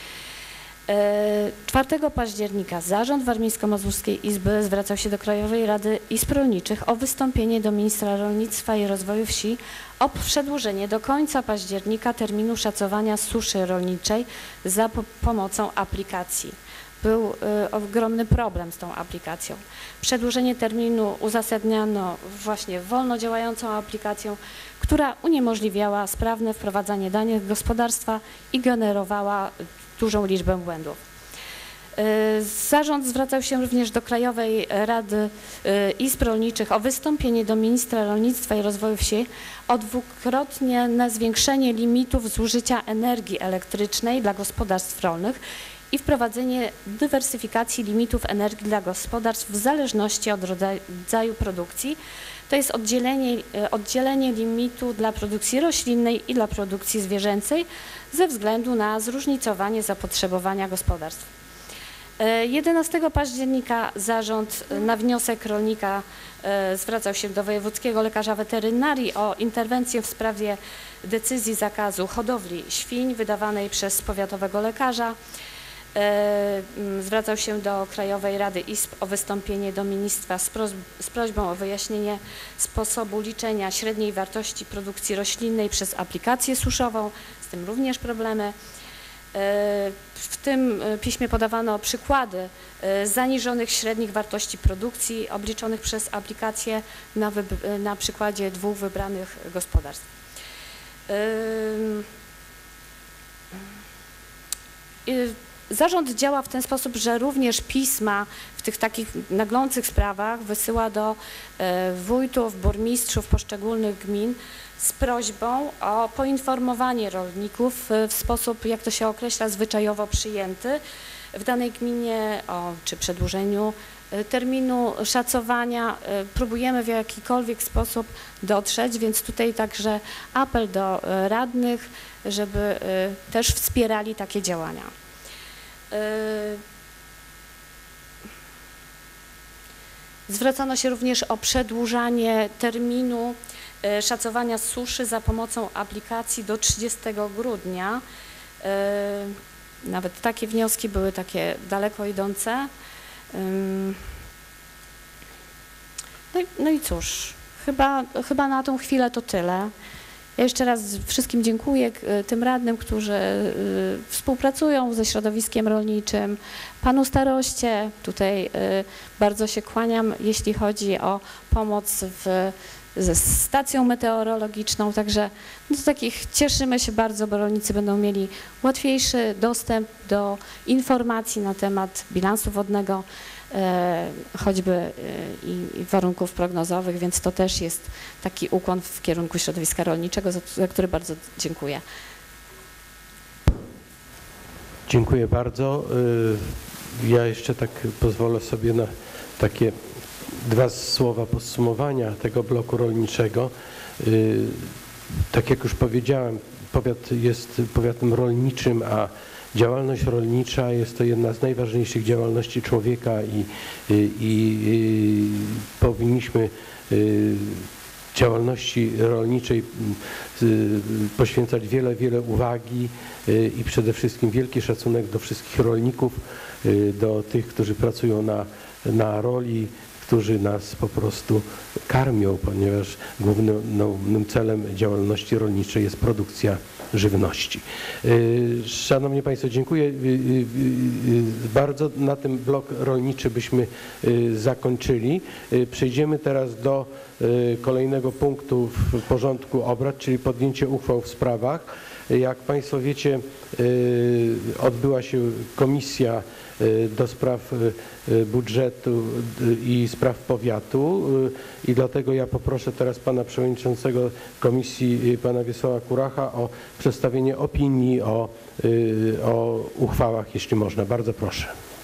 4 października Zarząd Warmińsko-Mazurskiej Izby zwracał się do Krajowej Rady Izb Rolniczych o wystąpienie do Ministra Rolnictwa i Rozwoju Wsi o przedłużenie do końca października terminu szacowania suszy rolniczej za pomocą aplikacji. Był ogromny problem z tą aplikacją. Przedłużenie terminu uzasadniano właśnie wolno działającą aplikacją, która uniemożliwiała sprawne wprowadzanie danych gospodarstwa i generowała dużą liczbę błędów. Zarząd zwracał się również do Krajowej Rady Izb Rolniczych o wystąpienie do Ministra Rolnictwa i Rozwoju Wsi o dwukrotne zwiększenie limitów zużycia energii elektrycznej dla gospodarstw rolnych i wprowadzenie dywersyfikacji limitów energii dla gospodarstw w zależności od rodzaju produkcji. To jest oddzielenie limitu dla produkcji roślinnej i dla produkcji zwierzęcej ze względu na zróżnicowanie zapotrzebowania gospodarstw. 11 października zarząd na wniosek rolnika zwracał się do wojewódzkiego lekarza weterynarii o interwencję w sprawie decyzji zakazu hodowli świń wydawanej przez powiatowego lekarza. Zwracał się do Krajowej Rady Izb o wystąpienie do ministra z prośbą o wyjaśnienie sposobu liczenia średniej wartości produkcji roślinnej przez aplikację suszową, z tym również problemy. W tym piśmie podawano przykłady zaniżonych średnich wartości produkcji obliczonych przez aplikację na przykładzie 2 wybranych gospodarstw. Zarząd działa w ten sposób, że również pisma w tych takich naglących sprawach wysyła do wójtów, burmistrzów poszczególnych gmin z prośbą o poinformowanie rolników w sposób, jak to się określa, zwyczajowo przyjęty w danej gminie czy przedłużeniu terminu szacowania. Próbujemy w jakikolwiek sposób dotrzeć, więc tutaj także apel do radnych, żeby też wspierali takie działania. Zwracano się również o przedłużanie terminu szacowania suszy za pomocą aplikacji do 30 grudnia. Nawet takie wnioski były takie daleko idące. No i cóż, chyba na tą chwilę to tyle. Ja jeszcze raz wszystkim dziękuję, tym radnym, którzy współpracują ze środowiskiem rolniczym, panu staroście, tutaj bardzo się kłaniam, jeśli chodzi o pomoc ze stacją meteorologiczną, także do takich cieszymy się bardzo, bo rolnicy będą mieli łatwiejszy dostęp do informacji na temat bilansu wodnego, choćby i warunków prognozowych, więc to też jest taki ukłon w kierunku środowiska rolniczego, za który bardzo dziękuję. Dziękuję bardzo. Ja jeszcze tak pozwolę sobie na takie 2 słowa podsumowania tego bloku rolniczego. Tak jak już powiedziałem, powiat jest powiatem rolniczym, a działalność rolnicza jest to jedna z najważniejszych działalności człowieka i powinniśmy działalności rolniczej poświęcać wiele uwagi i przede wszystkim wielki szacunek do wszystkich rolników, do tych, którzy pracują na roli, którzy nas po prostu karmią, ponieważ głównym celem działalności rolniczej jest produkcja żywności. Szanowni Państwo, dziękuję bardzo. Na tym blok rolniczy byśmy zakończyli. Przejdziemy teraz do kolejnego punktu w porządku obrad, czyli podjęcie uchwał w sprawach. Jak Państwo wiecie, odbyła się komisja do spraw budżetu i spraw powiatu i dlatego ja poproszę teraz pana przewodniczącego komisji, pana Wiesława Kuracha, o przedstawienie opinii o uchwałach, jeśli można. Bardzo proszę.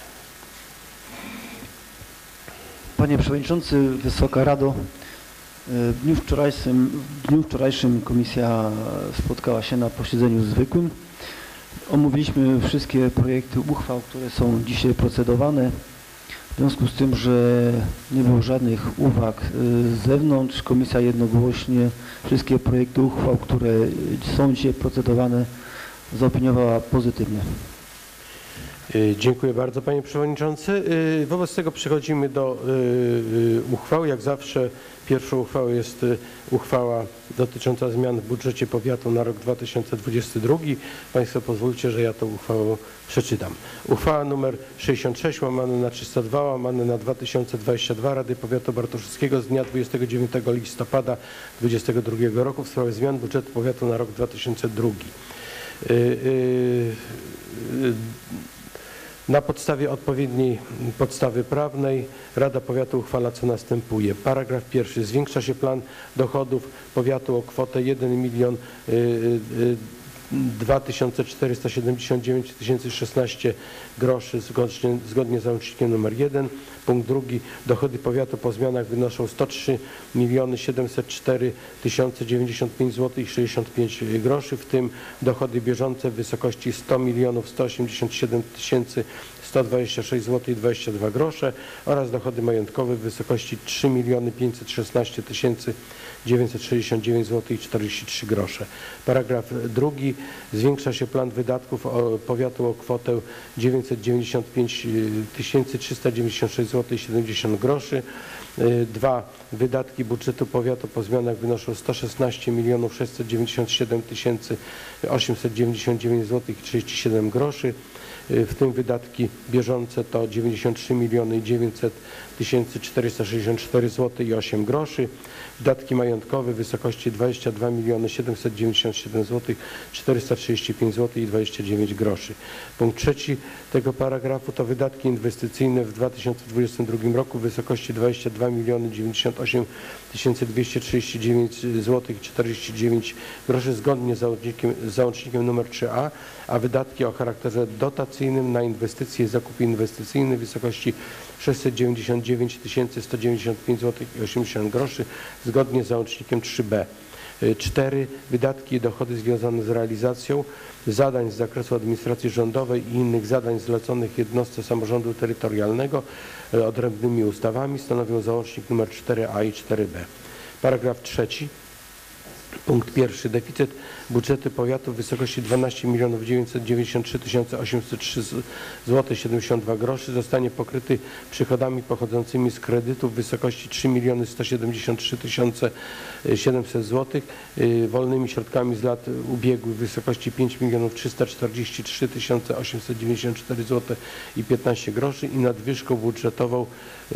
Panie Przewodniczący, Wysoka Rado, w dniu wczorajszym komisja spotkała się na posiedzeniu zwykłym. Omówiliśmy wszystkie projekty uchwał, które są dzisiaj procedowane. W związku z tym, że nie było żadnych uwag z zewnątrz, komisja jednogłośnie wszystkie projekty uchwał, które są dzisiaj procedowane, zaopiniowała pozytywnie. Dziękuję bardzo, panie przewodniczący. Wobec tego przechodzimy do uchwał. Jak zawsze pierwszą uchwałą jest uchwała dotycząca zmian w budżecie powiatu na rok 2022. Państwo pozwólcie, że ja tą uchwałę przeczytam. Uchwała nr 66 /302 /2022 Rady Powiatu Bartoszyckiego z dnia 29 listopada 2022 roku w sprawie zmian budżetu powiatu na rok 2002. Na podstawie odpowiedniej podstawy prawnej Rada Powiatu uchwala, co następuje. Paragraf 1. Zwiększa się plan dochodów powiatu o kwotę 1 2479 016 groszy zgodnie z załącznikiem nr 1. Punkt 2. Dochody powiatu po zmianach wynoszą 103 704 095 zł i 65 groszy, w tym dochody bieżące w wysokości 100 187 126 zł i 22 grosze oraz dochody majątkowe w wysokości 3 516 969 zł i 43 grosze. Paragraf 2. Zwiększa się plan wydatków powiatu o kwotę 995 396 zł i 70 groszy. 2. Wydatki budżetu powiatu po zmianach wynoszą 116 697 899 zł i 37 groszy, w tym wydatki bieżące to 93 900 464 zł i 8 groszy. Wydatki majątkowe w wysokości 22 797 zł 435 zł i 29 groszy. Punkt trzeci tego paragrafu to wydatki inwestycyjne w 2022 roku w wysokości 22 098 239 zł i 49 groszy zgodnie z załącznikiem nr 3a, a wydatki o charakterze dotacyjnym na inwestycje i zakupy inwestycyjne w wysokości 699 195 zł i 80 groszy zgodnie z załącznikiem 3b. 4. Wydatki i dochody związane z realizacją zadań z zakresu administracji rządowej i innych zadań zleconych jednostce samorządu terytorialnego odrębnymi ustawami stanowią załącznik nr 4a i 4b. Paragraf trzeci. Punkt pierwszy. Deficyt budżetu powiatu w wysokości 12 993 803 zł 72 groszy zostanie pokryty przychodami pochodzącymi z kredytów w wysokości 3 173 700 zł, wolnymi środkami z lat ubiegłych w wysokości 5 343 894 zł i 15 groszy i nadwyżką budżetową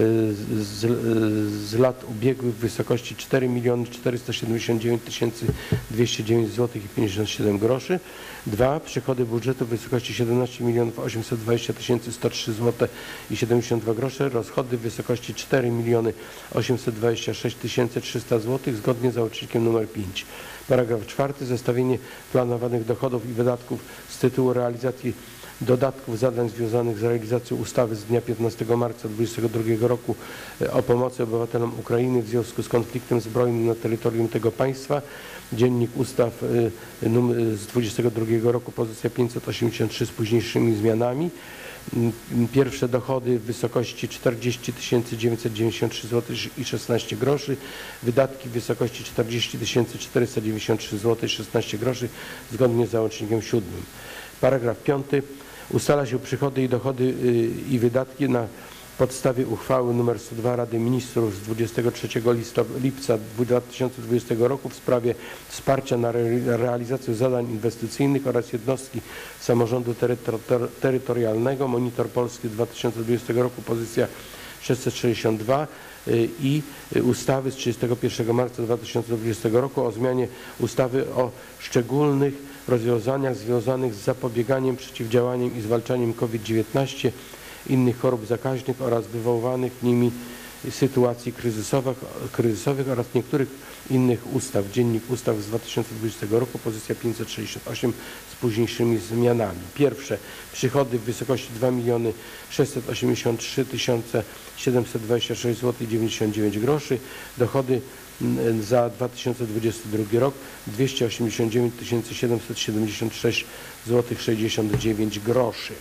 z lat ubiegłych w wysokości 4 479 209 zł i 57 groszy. 2. Przychody budżetu w wysokości 17 820 103 zł i 72 grosze. Rozchody w wysokości 4 826 300 zł zgodnie z załącznikiem nr 5. Paragraf 4. Zestawienie planowanych dochodów i wydatków z tytułu realizacji dodatków zadań związanych z realizacją ustawy z dnia 15 marca 2022 roku o pomocy obywatelom Ukrainy w związku z konfliktem zbrojnym na terytorium tego państwa. Dziennik Ustaw z 22 roku, pozycja 583 z późniejszymi zmianami. Pierwsze dochody w wysokości 40 993 zł i 16 groszy. Wydatki w wysokości 40 493 zł i 16 groszy zgodnie z załącznikiem 7. Paragraf 5. Ustala się przychody i dochody i wydatki na podstawie uchwały nr 102 Rady Ministrów z 23 lipca 2020 roku w sprawie wsparcia na realizację zadań inwestycyjnych oraz jednostki samorządu terytorialnego. Monitor Polski 2020 roku, pozycja 662 i ustawy z 31 marca 2020 roku o zmianie ustawy o szczególnych rozwiązaniach związanych z zapobieganiem, przeciwdziałaniem i zwalczaniem COVID-19, innych chorób zakaźnych oraz wywołanych nimi sytuacji kryzysowych oraz niektórych innych ustaw. Dziennik Ustaw z 2020 roku, pozycja 568 z późniejszymi zmianami. Pierwsze. Przychody w wysokości 2 683 726 zł i 99 groszy. Dochody za 2022 rok 289 776 zł 69 groszy.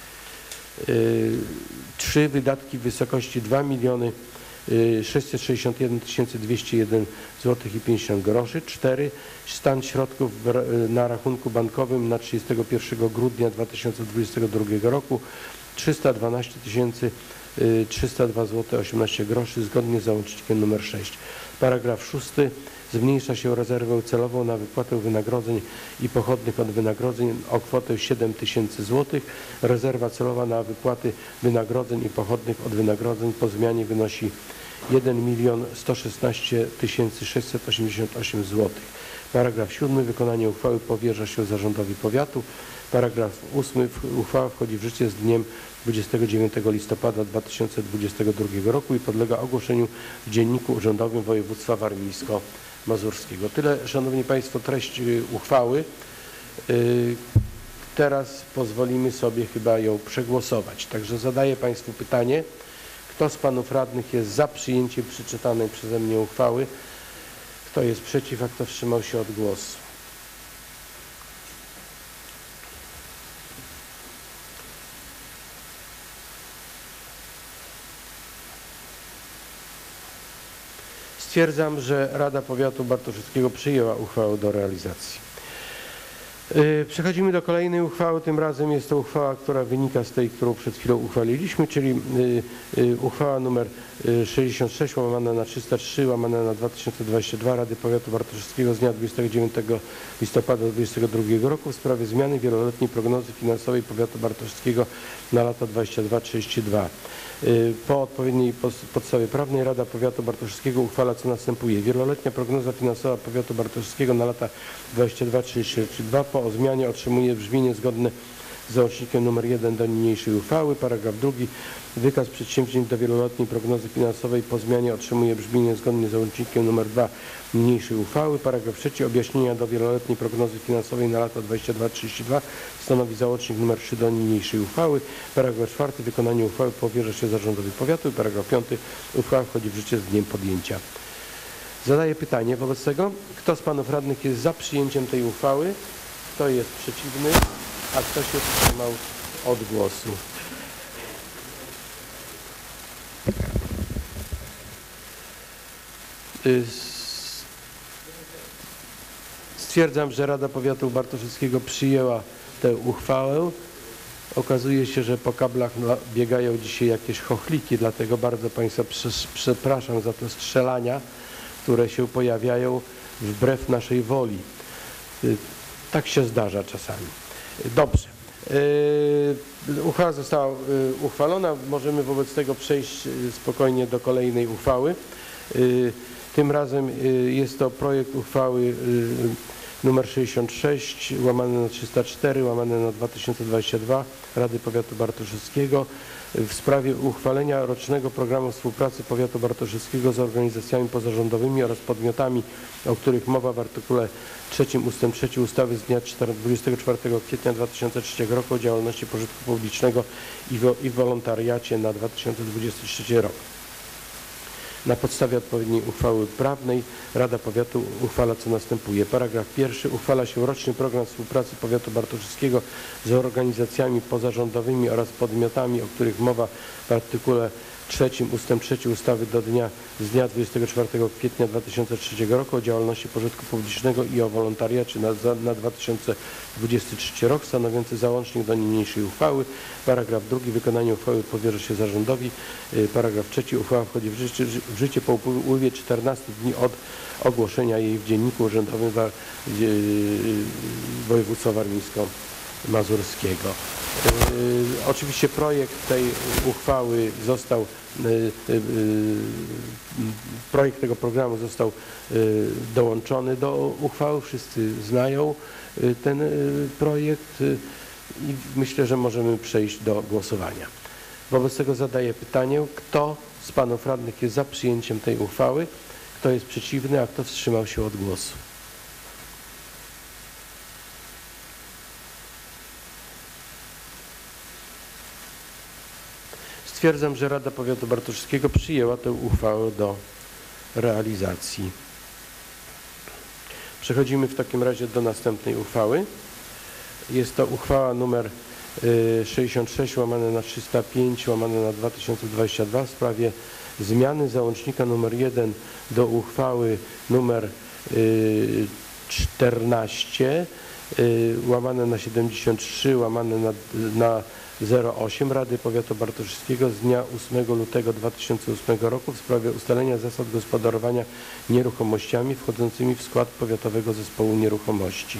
3. Wydatki w wysokości 2 661 201 zł i 50 groszy. 4. Stan środków na rachunku bankowym na 31 grudnia 2022 roku 312 302 zł 18 groszy zgodnie z załącznikiem nr 6. Paragraf 6. Zmniejsza się rezerwę celową na wypłatę wynagrodzeń i pochodnych od wynagrodzeń o kwotę 7 000 zł. Rezerwa celowa na wypłaty wynagrodzeń i pochodnych od wynagrodzeń po zmianie wynosi 1 116 688 zł. Paragraf 7. Wykonanie uchwały powierza się zarządowi powiatu. Paragraf 8. Uchwała wchodzi w życie z dniem 29 listopada 2022 roku i podlega ogłoszeniu w Dzienniku Urzędowym Województwa Warmińsko-Mazurskiego. Tyle, Szanowni Państwo, treść uchwały. Teraz pozwolimy sobie chyba ją przegłosować. Także zadaję Państwu pytanie, kto z Panów Radnych jest za przyjęciem przeczytanej przeze mnie uchwały, kto jest przeciw, a kto wstrzymał się od głosu. Stwierdzam, że Rada Powiatu Bartoszyckiego przyjęła uchwałę do realizacji. Przechodzimy do kolejnej uchwały. Tym razem jest to uchwała, która wynika z tej, którą przed chwilą uchwaliliśmy, czyli uchwała numer 66 łamane na 303 łamane na 2022 Rady Powiatu Bartoszewskiego z dnia 29 listopada 2022 roku w sprawie zmiany wieloletniej prognozy finansowej Powiatu Bartoszewskiego na lata 2022-2032. Po odpowiedniej podstawie prawnej Rada Powiatu Bartoszewskiego uchwala co następuje. Wieloletnia prognoza finansowa Powiatu Bartoszewskiego na lata 2022-2032 po zmianie otrzymuje brzmienie zgodne z załącznikiem nr 1 do niniejszej uchwały. Paragraf 2. Wykaz przedsięwzięć do wieloletniej prognozy finansowej po zmianie otrzymuje brzmienie zgodnie z załącznikiem nr 2 niniejszej uchwały. Paragraf 3. Objaśnienia do wieloletniej prognozy finansowej na lata 2022-2032 stanowi załącznik nr 3 do niniejszej uchwały. Paragraf 4. Wykonanie uchwały powierza się zarządowi powiatu. Paragraf 5. Uchwała wchodzi w życie z dniem podjęcia. Zadaję pytanie wobec tego, kto z panów radnych jest za przyjęciem tej uchwały, kto jest przeciwny, a kto się wstrzymał od głosu. Stwierdzam, że Rada Powiatu Bartoszewskiego przyjęła tę uchwałę. Okazuje się, że po kablach biegają dzisiaj jakieś chochliki, dlatego bardzo Państwa przepraszam za te strzelania, które się pojawiają wbrew naszej woli. Tak się zdarza czasami. Dobrze. Uchwała została uchwalona. Możemy wobec tego przejść spokojnie do kolejnej uchwały. Tym razem jest to projekt uchwały nr 66 łamane na 304 łamane na 2022 Rady Powiatu Bartoszewskiego w sprawie uchwalenia rocznego programu współpracy Powiatu Bartoszewskiego z organizacjami pozarządowymi oraz podmiotami, o których mowa w artykule 3 ust. 3 ustawy z dnia 24 kwietnia 2003 roku o działalności pożytku publicznego i wolontariacie na 2023 rok. Na podstawie odpowiedniej uchwały prawnej Rada Powiatu uchwala co następuje. Paragraf 1. Uchwala się roczny program współpracy Powiatu Bartoszewskiego z organizacjami pozarządowymi oraz podmiotami, o których mowa w artykule 3 ust. 3 ustawy z dnia 24 kwietnia 2003 roku o działalności pożytku publicznego i o wolontariacie na 2023 rok, stanowiący załącznik do niniejszej uchwały. Paragraf 2. Wykonanie uchwały powierza się zarządowi. Paragraf 3. Uchwała wchodzi w życie po upływie 14 dni od ogłoszenia jej w Dzienniku Urzędowym Województwa Warmińsko-Mazurskiego. Oczywiście projekt tej uchwały został, projekt tego programu został dołączony do uchwały. Wszyscy znają ten projekt i myślę, że możemy przejść do głosowania. Wobec tego zadaję pytanie, kto z panów radnych jest za przyjęciem tej uchwały, kto jest przeciwny, a kto wstrzymał się od głosu. Stwierdzam, że Rada Powiatu Bartoszewskiego przyjęła tę uchwałę do realizacji. Przechodzimy w takim razie do następnej uchwały. Jest to uchwała nr 66 łamane na 305 łamane na 2022 w sprawie zmiany załącznika nr 1 do uchwały nr 14 łamane na 73 łamane na 08 Rady Powiatu Bartoszewskiego z dnia 8 lutego 2008 roku w sprawie ustalenia zasad gospodarowania nieruchomościami wchodzącymi w skład Powiatowego Zespołu Nieruchomości.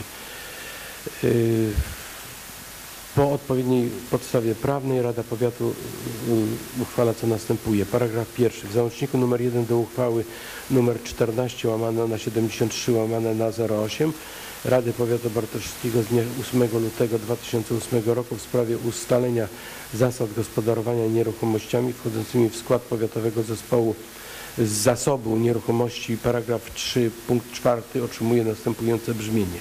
Po odpowiedniej podstawie prawnej Rada Powiatu uchwala co następuje. Paragraf 1. W załączniku nr 1 do uchwały nr 14 łamane na 73 łamane na 08 Rady Powiatu Bartoszewskiego z dnia 8 lutego 2008 roku w sprawie ustalenia zasad gospodarowania nieruchomościami wchodzącymi w skład Powiatowego Zespołu z Zasobu Nieruchomości. Paragraf 3 punkt 4 otrzymuje następujące brzmienie.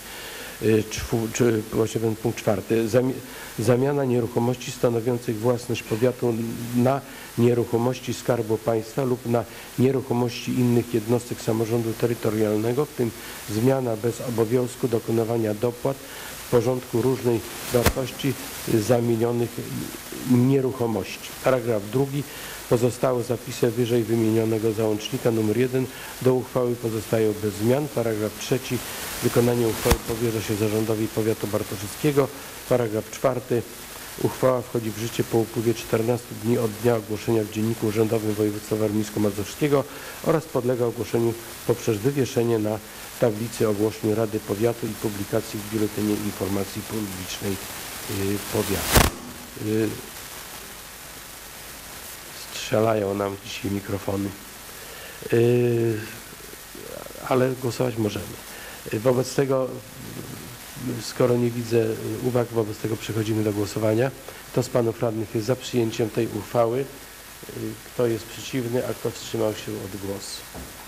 Punkt 4. Zamiana nieruchomości stanowiących własność powiatu na nieruchomości Skarbu Państwa lub na nieruchomości innych jednostek samorządu terytorialnego, w tym zmiana bez obowiązku dokonywania dopłat porządku różnej wartości zamienionych nieruchomości. Paragraf 2. Pozostałe zapisy wyżej wymienionego załącznika nr 1 do uchwały pozostają bez zmian. Paragraf 3. Wykonanie uchwały powierza się Zarządowi Powiatu Bartoszyckiego. Paragraf 4. Uchwała wchodzi w życie po upływie 14 dni od dnia ogłoszenia w Dzienniku Urzędowym Województwa Warmińsko-Mazurskiego oraz podlega ogłoszeniu poprzez wywieszenie na tablicy ogłoszeń Rady Powiatu i publikacji w Biuletynie Informacji Publicznej Powiatu. Strzelają nam dzisiaj mikrofony, ale głosować możemy. Wobec tego, skoro nie widzę uwag, wobec tego przechodzimy do głosowania. Kto z panów radnych jest za przyjęciem tej uchwały? Kto jest przeciwny, a kto wstrzymał się od głosu?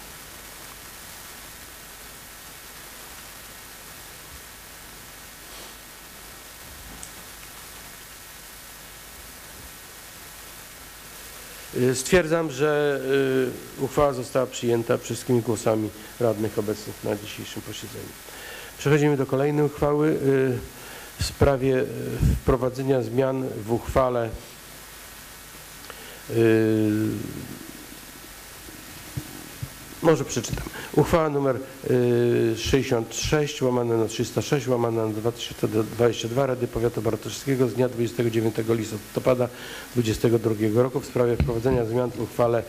Stwierdzam, że uchwała została przyjęta wszystkimi głosami radnych obecnych na dzisiejszym posiedzeniu. Przechodzimy do kolejnej uchwały w sprawie wprowadzenia zmian w uchwale może przeczytam. Uchwała nr 66 łamane na 306 łamane na 2022 Rady Powiatu Bartoszyckiego z dnia 29 listopada 2022 roku w sprawie wprowadzenia zmian w uchwale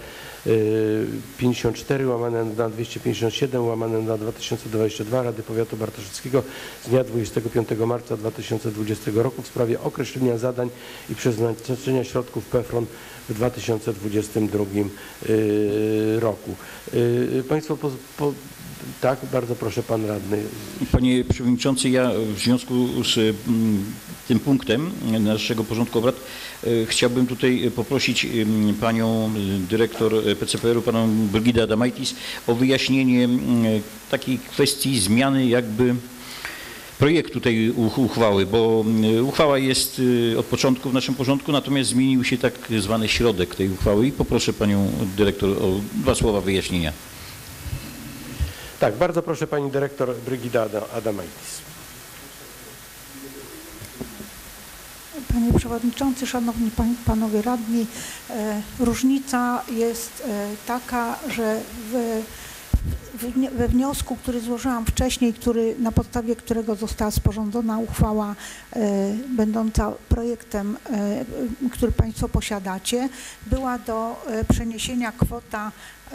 54 łamane na 257 łamane na 2022 Rady Powiatu Bartoszyckiego z dnia 25 marca 2020 roku w sprawie określenia zadań i przeznaczenia środków PFRON w 2022 roku. Państwo, tak, bardzo proszę, pan radny. Panie Przewodniczący, ja w związku z tym punktem naszego porządku obrad chciałbym tutaj poprosić panią dyrektor PCPR-u, panią Brygidę Adamaitis, o wyjaśnienie takiej kwestii zmiany jakby projektu tej uchwały, bo uchwała jest od początku w naszym porządku, natomiast zmienił się tak zwany środek tej uchwały i poproszę panią dyrektor o 2 słowa wyjaśnienia. Tak, bardzo proszę pani dyrektor Brygida Adamaitis. Panie Przewodniczący, Szanowni Panowie Radni, różnica jest taka, że we wniosku, który złożyłam wcześniej, na podstawie którego została sporządzona uchwała będąca projektem, który Państwo posiadacie, była do przeniesienia kwota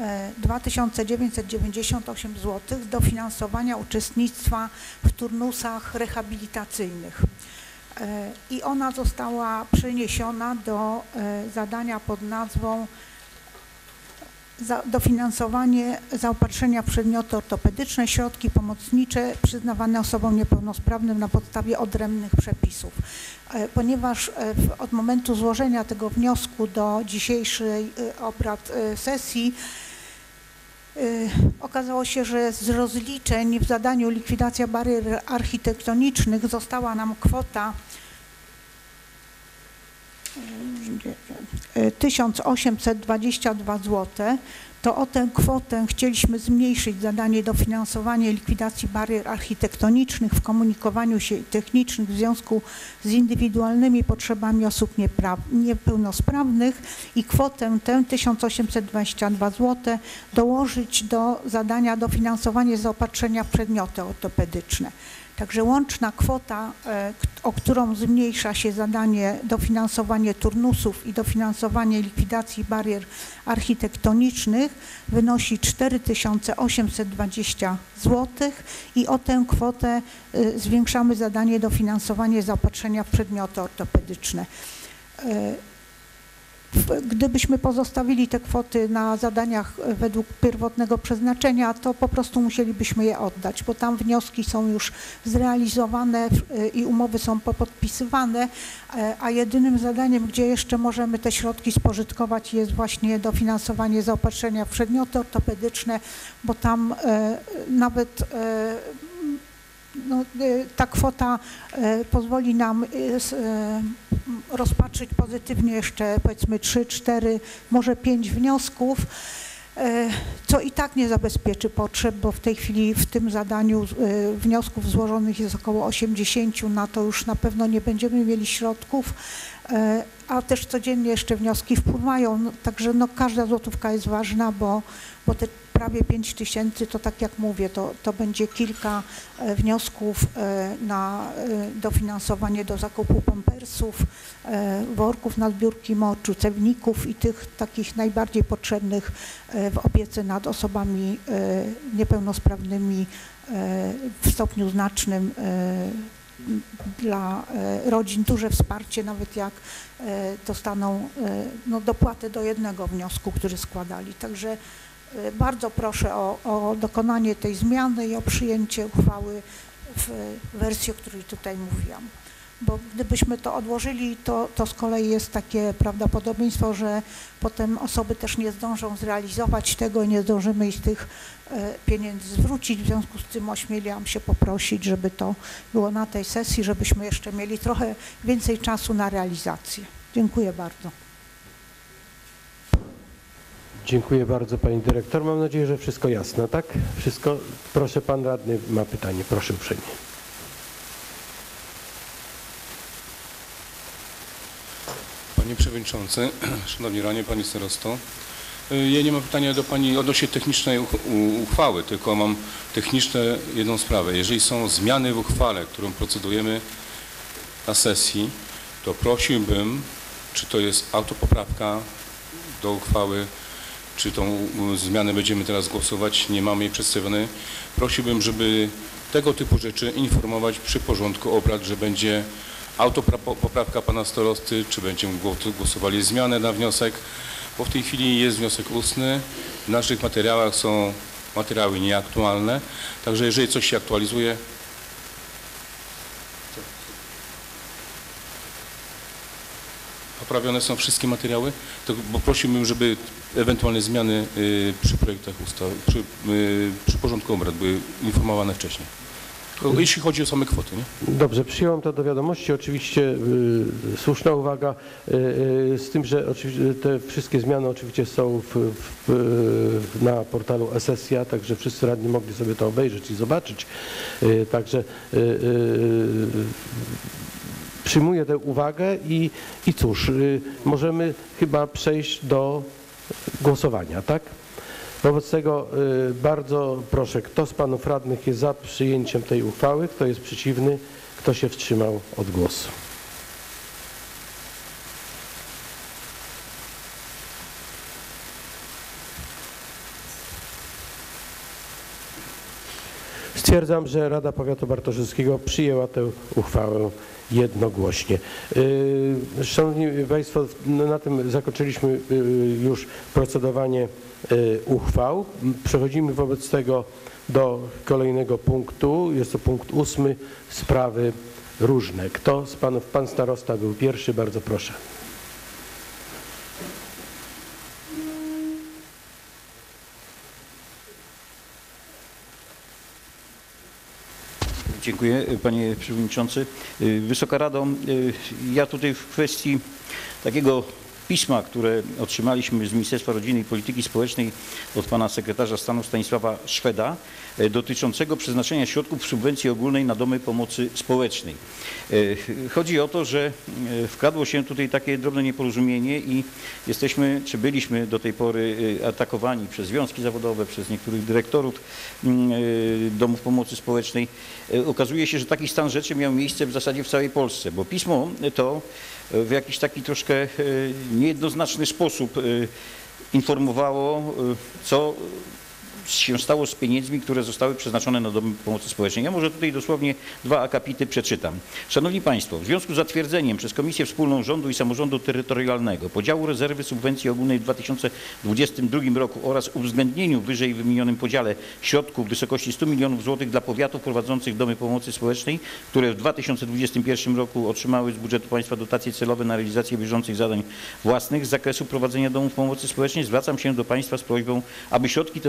2998 zł do finansowania uczestnictwa w turnusach rehabilitacyjnych. I ona została przeniesiona do zadania pod nazwą dofinansowanie zaopatrzenia w przedmioty ortopedyczne, środki pomocnicze przyznawane osobom niepełnosprawnym na podstawie odrębnych przepisów. Ponieważ od momentu złożenia tego wniosku do dzisiejszej obrad sesji okazało się, że z rozliczeń w zadaniu likwidacja barier architektonicznych została nam kwota 1822 zł, to o tę kwotę chcieliśmy zmniejszyć zadanie dofinansowanie likwidacji barier architektonicznych w komunikowaniu się technicznych w związku z indywidualnymi potrzebami osób niepełnosprawnych i kwotę tę 1822 zł dołożyć do zadania dofinansowanie zaopatrzenia w przedmioty ortopedyczne. Także łączna kwota, o którą zmniejsza się zadanie dofinansowanie turnusów i dofinansowanie likwidacji barier architektonicznych, wynosi 4820 zł i o tę kwotę zwiększamy zadanie dofinansowanie zaopatrzenia w przedmioty ortopedyczne. Gdybyśmy pozostawili te kwoty na zadaniach według pierwotnego przeznaczenia, to po prostu musielibyśmy je oddać, bo tam wnioski są już zrealizowane i umowy są popodpisywane, a jedynym zadaniem, gdzie jeszcze możemy te środki spożytkować, jest właśnie dofinansowanie zaopatrzenia w przedmioty ortopedyczne, bo tam nawet ta kwota pozwoli nam rozpatrzyć pozytywnie jeszcze powiedzmy 3, 4, może 5 wniosków co i tak nie zabezpieczy potrzeb, bo w tej chwili w tym zadaniu wniosków złożonych jest około 80, na to już na pewno nie będziemy mieli środków, a też codziennie jeszcze wnioski wpływają, także no każda złotówka jest ważna, bo te prawie 5 000 to tak jak mówię, to będzie kilka wniosków na dofinansowanie do zakupu pampersów, worków na zbiórki moczu, cewników i tych takich najbardziej potrzebnych w opiece nad osobami niepełnosprawnymi w stopniu znacznym dla rodzin, duże wsparcie, nawet jak dostaną no, dopłatę do jednego wniosku, który składali. Także bardzo proszę o dokonanie tej zmiany i o przyjęcie uchwały w wersji, o której tutaj mówiłam. Bo gdybyśmy to odłożyli, to z kolei jest takie prawdopodobieństwo, że potem osoby też nie zdążą zrealizować tego i nie zdążymy ich tych pieniędzy zwrócić. W związku z tym ośmieliłam się poprosić, żeby to było na tej sesji, żebyśmy jeszcze mieli trochę więcej czasu na realizację. Dziękuję bardzo. Dziękuję bardzo pani dyrektor. Mam nadzieję, że wszystko jasne, tak? Wszystko? Proszę, pan radny ma pytanie. Proszę uprzejmie. Panie Przewodniczący, Szanowni Radni, Pani Starosto. Ja nie mam pytania do Pani odnośnie technicznej uchwały, tylko mam techniczne jedną sprawę. Jeżeli są zmiany w uchwale, którą procedujemy na sesji, to prosiłbym, czy to jest autopoprawka do uchwały, czy tą zmianę będziemy teraz głosować, nie mamy jej przedstawionej. Prosiłbym, żeby tego typu rzeczy informować przy porządku obrad, że będzie autopoprawka pana starosty, czy będziemy głosowali zmianę na wniosek, bo w tej chwili jest wniosek ustny, w naszych materiałach są materiały nieaktualne, także jeżeli coś się aktualizuje, poprawione są wszystkie materiały, to bo prosiłbym, żeby ewentualne zmiany przy projektach ustaw, przy porządku obrad były informowane wcześniej. Jeśli chodzi o same kwoty, nie? Dobrze, przyjąłem to do wiadomości. Oczywiście słuszna uwaga, z tym, że oczywiście te wszystkie zmiany oczywiście są na portalu Esesja, także wszyscy radni mogli sobie to obejrzeć i zobaczyć. Także przyjmuję tę uwagę i cóż, możemy chyba przejść do głosowania, tak? Wobec tego bardzo proszę, kto z panów radnych jest za przyjęciem tej uchwały, kto jest przeciwny, kto się wstrzymał od głosu. Stwierdzam, że Rada Powiatu Bartoszyckiego przyjęła tę uchwałę jednogłośnie. Szanowni Państwo, na tym zakończyliśmy już procedowanie uchwał. Przechodzimy wobec tego do kolejnego punktu. Jest to punkt 8. Sprawy różne. Kto z panów, pan starosta był pierwszy, bardzo proszę. Dziękuję, panie przewodniczący. Wysoka Rado, ja tutaj w kwestii takiego pisma, które otrzymaliśmy z Ministerstwa Rodziny i Polityki Społecznej od pana sekretarza stanu Stanisława Szweda dotyczącego przeznaczenia środków subwencji ogólnej na domy pomocy społecznej. Chodzi o to, że wkradło się tutaj takie drobne nieporozumienie i jesteśmy, czy byliśmy do tej pory atakowani przez związki zawodowe, przez niektórych dyrektorów domów pomocy społecznej. Okazuje się, że taki stan rzeczy miał miejsce w zasadzie w całej Polsce, bo pismo to w jakiś taki troszkę niejednoznaczny sposób informowało, co się stało z pieniędzmi, które zostały przeznaczone na domy pomocy społecznej. Ja może tutaj dosłownie 2 akapity przeczytam. Szanowni Państwo, w związku z zatwierdzeniem przez Komisję Wspólną Rządu i Samorządu Terytorialnego podziału rezerwy subwencji ogólnej w 2022 roku oraz uwzględnieniu w wyżej wymienionym podziale środków w wysokości 100 milionów złotych dla powiatów prowadzących domy pomocy społecznej, które w 2021 roku otrzymały z budżetu państwa dotacje celowe na realizację bieżących zadań własnych z zakresu prowadzenia domów pomocy społecznej, zwracam się do Państwa z prośbą, aby środki te zostały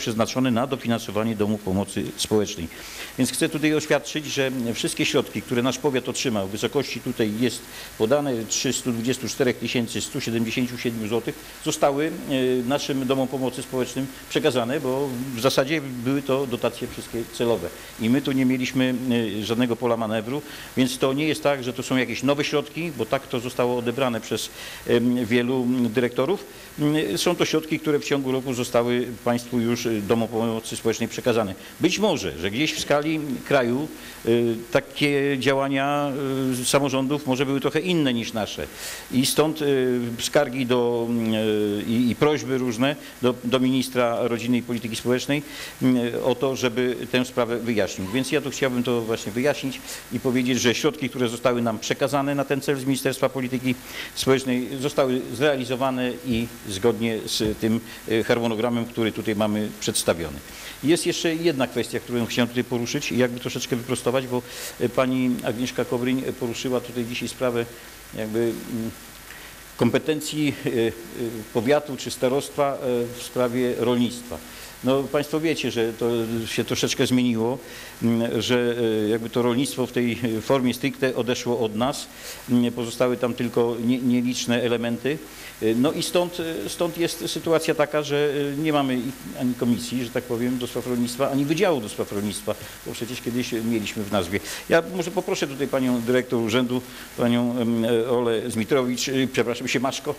przeznaczone na dofinansowanie domów pomocy społecznej. Więc chcę tutaj oświadczyć, że wszystkie środki, które nasz powiat otrzymał w wysokości tutaj jest podane 324 177 zł, zostały naszym domom pomocy społecznym przekazane, bo w zasadzie były to dotacje wszystkie celowe i my tu nie mieliśmy żadnego pola manewru, więc to nie jest tak, że to są jakieś nowe środki, bo tak to zostało odebrane przez wielu dyrektorów. Są to środki, które w ciągu roku zostały Państwu już domom pomocy społecznej przekazane. Być może, że gdzieś w skali kraju takie działania samorządów może były trochę inne niż nasze i stąd skargi i prośby różne do ministra rodziny i polityki społecznej o to, żeby tę sprawę wyjaśnił. Więc ja tu chciałbym to właśnie wyjaśnić i powiedzieć, że środki, które zostały nam przekazane na ten cel z Ministerstwa Polityki Społecznej zostały zrealizowane i zgodnie z tym harmonogramem, który tutaj mamy przedstawiony. Jest jeszcze jedna kwestia, którą chciałem tutaj poruszyć i jakby troszeczkę wyprostować, bo pani Agnieszka Kowryń poruszyła tutaj dzisiaj sprawę jakby kompetencji powiatu czy starostwa w sprawie rolnictwa. No, Państwo wiecie, że to się troszeczkę zmieniło, że jakby to rolnictwo w tej formie stricte odeszło od nas, pozostały tam tylko nieliczne elementy. No i stąd jest sytuacja taka, że nie mamy ani komisji, że tak powiem, do spraw rolnictwa, ani wydziału do spraw rolnictwa, bo przecież kiedyś mieliśmy w nazwie. Ja może poproszę tutaj panią dyrektor urzędu, panią Olę Zmitrowicz, przepraszam, Siemaczko.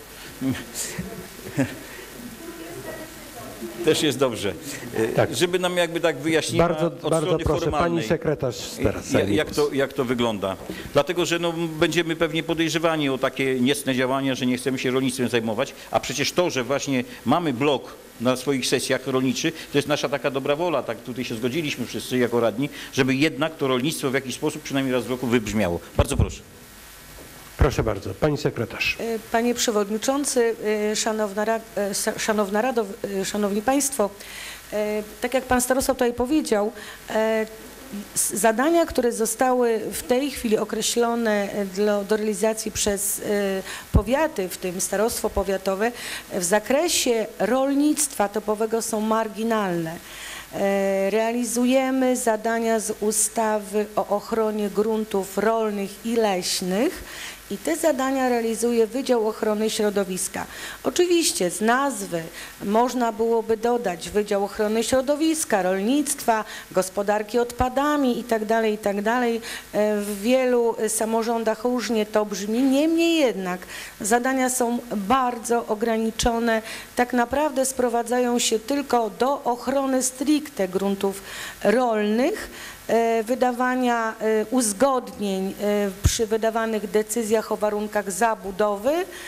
Też jest dobrze. Tak. Żeby nam jakby tak wyjaśniła bardzo strony proszę, formalnej, pani sekretarz teraz. jak to wygląda. Dlatego, że no, będziemy pewnie podejrzewani o takie niecne działania, że nie chcemy się rolnictwem zajmować, a przecież to, że właśnie mamy blok na swoich sesjach rolniczych, to jest nasza taka dobra wola, tak tutaj się zgodziliśmy wszyscy jako radni, żeby jednak to rolnictwo w jakiś sposób przynajmniej raz w roku wybrzmiało. Bardzo proszę. Proszę bardzo, pani sekretarz. Panie Przewodniczący, Szanowna Rado, Szanowni Państwo, tak jak Pan Starosta tutaj powiedział, zadania, które zostały w tej chwili określone do realizacji przez powiaty, w tym starostwo powiatowe, w zakresie rolnictwa typowego są marginalne. Realizujemy zadania z ustawy o ochronie gruntów rolnych i leśnych i te zadania realizuje Wydział Ochrony Środowiska. Oczywiście z nazwy można byłoby dodać Wydział Ochrony Środowiska, Rolnictwa, Gospodarki Odpadami itd., itd. W wielu samorządach różnie to brzmi, niemniej jednak zadania są bardzo ograniczone, tak naprawdę sprowadzają się tylko do ochrony stricte gruntów rolnych, wydawania uzgodnień przy wydawanych decyzjach o warunkach zabudowy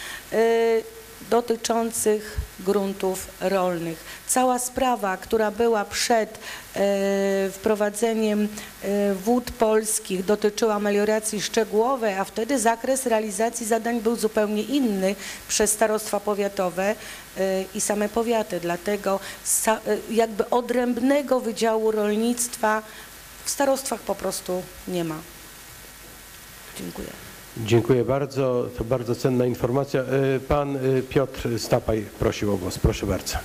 dotyczących gruntów rolnych. Cała sprawa, która była przed wprowadzeniem wód polskich, dotyczyła melioracji szczegółowej, a wtedy zakres realizacji zadań był zupełnie inny przez starostwa powiatowe i same powiaty. Dlatego jakby odrębnego Wydziału Rolnictwa w starostwach po prostu nie ma. Dziękuję. Dziękuję bardzo. To bardzo cenna informacja. Pan Piotr Stapaj prosił o głos. Proszę bardzo.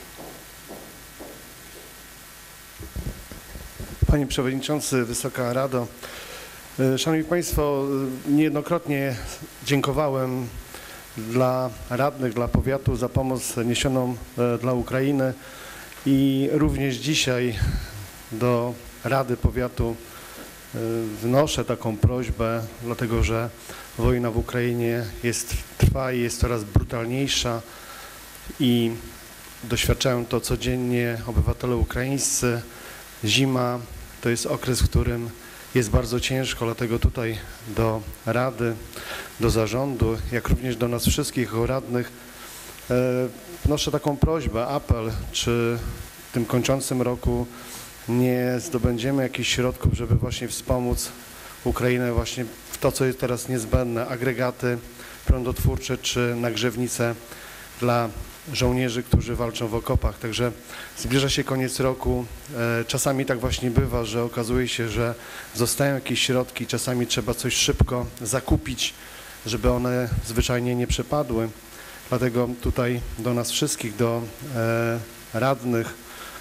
Panie Przewodniczący, Wysoka Rado, Szanowni Państwo, niejednokrotnie dziękowałem dla radnych, dla powiatu za pomoc niesioną dla Ukrainy i również dzisiaj do Rady Powiatu wnoszę taką prośbę, dlatego że wojna w Ukrainie trwa i jest coraz brutalniejsza i doświadczają to codziennie obywatele ukraińscy. Zima to jest okres, w którym jest bardzo ciężko, dlatego tutaj do Rady, do zarządu, jak również do nas wszystkich jako radnych wnoszę taką prośbę, apel, czy w tym kończącym roku nie zdobędziemy jakichś środków, żeby właśnie wspomóc Ukrainę właśnie w to, co jest teraz niezbędne, agregaty prądotwórcze czy nagrzewnice dla żołnierzy, którzy walczą w okopach. Także zbliża się koniec roku. Czasami tak właśnie bywa, że okazuje się, że zostają jakieś środki, czasami trzeba coś szybko zakupić, żeby one zwyczajnie nie przepadły. Dlatego tutaj do nas wszystkich, do radnych,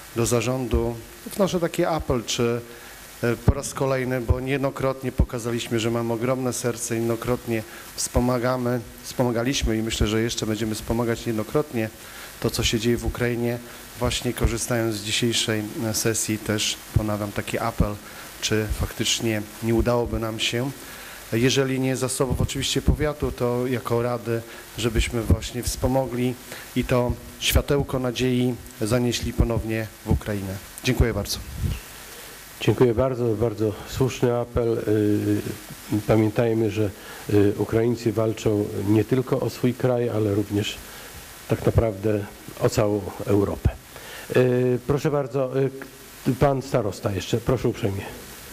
do zarządu wnoszę taki apel, czy po raz kolejny, bo niejednokrotnie pokazaliśmy, że mamy ogromne serce, niejednokrotnie wspomagaliśmy i myślę, że jeszcze będziemy wspomagać niejednokrotnie to, co się dzieje w Ukrainie. Właśnie korzystając z dzisiejszej sesji też ponawiam taki apel, czy faktycznie nie udałoby nam się, jeżeli nie z zasobów oczywiście powiatu, to jako rady, żebyśmy właśnie wspomogli i to światełko nadziei zanieśli ponownie w Ukrainę. Dziękuję bardzo. Dziękuję bardzo, bardzo słuszny apel. Pamiętajmy, że Ukraińcy walczą nie tylko o swój kraj, ale również tak naprawdę o całą Europę. Proszę bardzo, pan starosta jeszcze, proszę uprzejmie.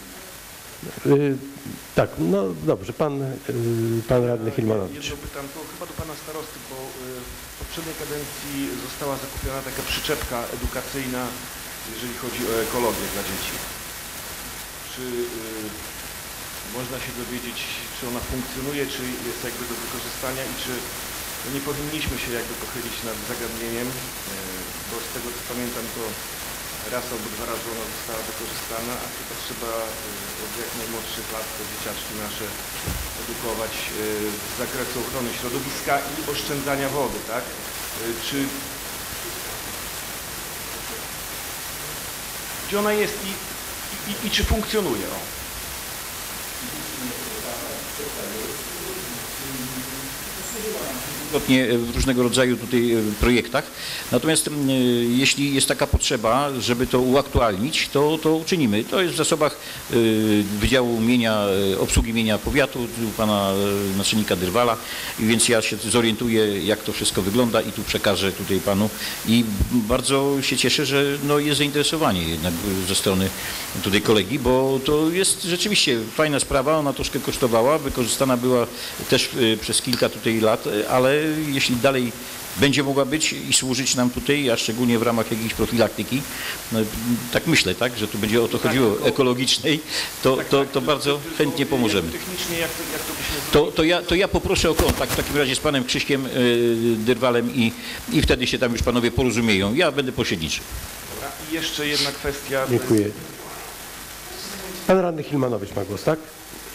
Tak, no dobrze, pan radny Hilmanowicz. Jedno pytanko chyba do pana starosty, bo w poprzedniej kadencji została zakupiona taka przyczepka edukacyjna, jeżeli chodzi o ekologię dla dzieci. Czy można się dowiedzieć, czy ona funkcjonuje, czy jest jakby do wykorzystania i czy nie powinniśmy się jakby pochylić nad zagadnieniem, bo z tego co pamiętam, to raz albo dwa razy ona została wykorzystana, a chyba trzeba od jak najmłodszych lat te dzieciaczki nasze edukować z zakresu ochrony środowiska i oszczędzania wody, tak? Czy gdzie ona jest i czy funkcjonuje? O. W różnego rodzaju tutaj projektach. Natomiast jeśli jest taka potrzeba, żeby to uaktualnić, to uczynimy. To jest w zasobach Wydziału Obsługi Mienia Powiatu, u pana naczelnika Dyrwala, więc ja się zorientuję, jak to wszystko wygląda i tu przekażę tutaj panu. I bardzo się cieszę, że no jest zainteresowanie jednak ze strony tutaj kolegi, bo to jest rzeczywiście fajna sprawa, ona troszkę kosztowała, wykorzystana była też przez kilka tutaj lat, ale jeśli dalej będzie mogła być i służyć nam tutaj, a szczególnie w ramach jakiejś profilaktyki, no, tak myślę, tak, że tu będzie o to chodziło, ekologicznej, to bardzo chętnie pomożemy. Technicznie jak to byśmy To ja poproszę o kontakt w takim razie z panem Krzyśkiem Dyrwalem i wtedy się tam już panowie porozumieją. Ja będę pośredniczy. Dobra. I jeszcze jedna kwestia. Dziękuję. Pan radny Hilmanowicz ma głos, tak?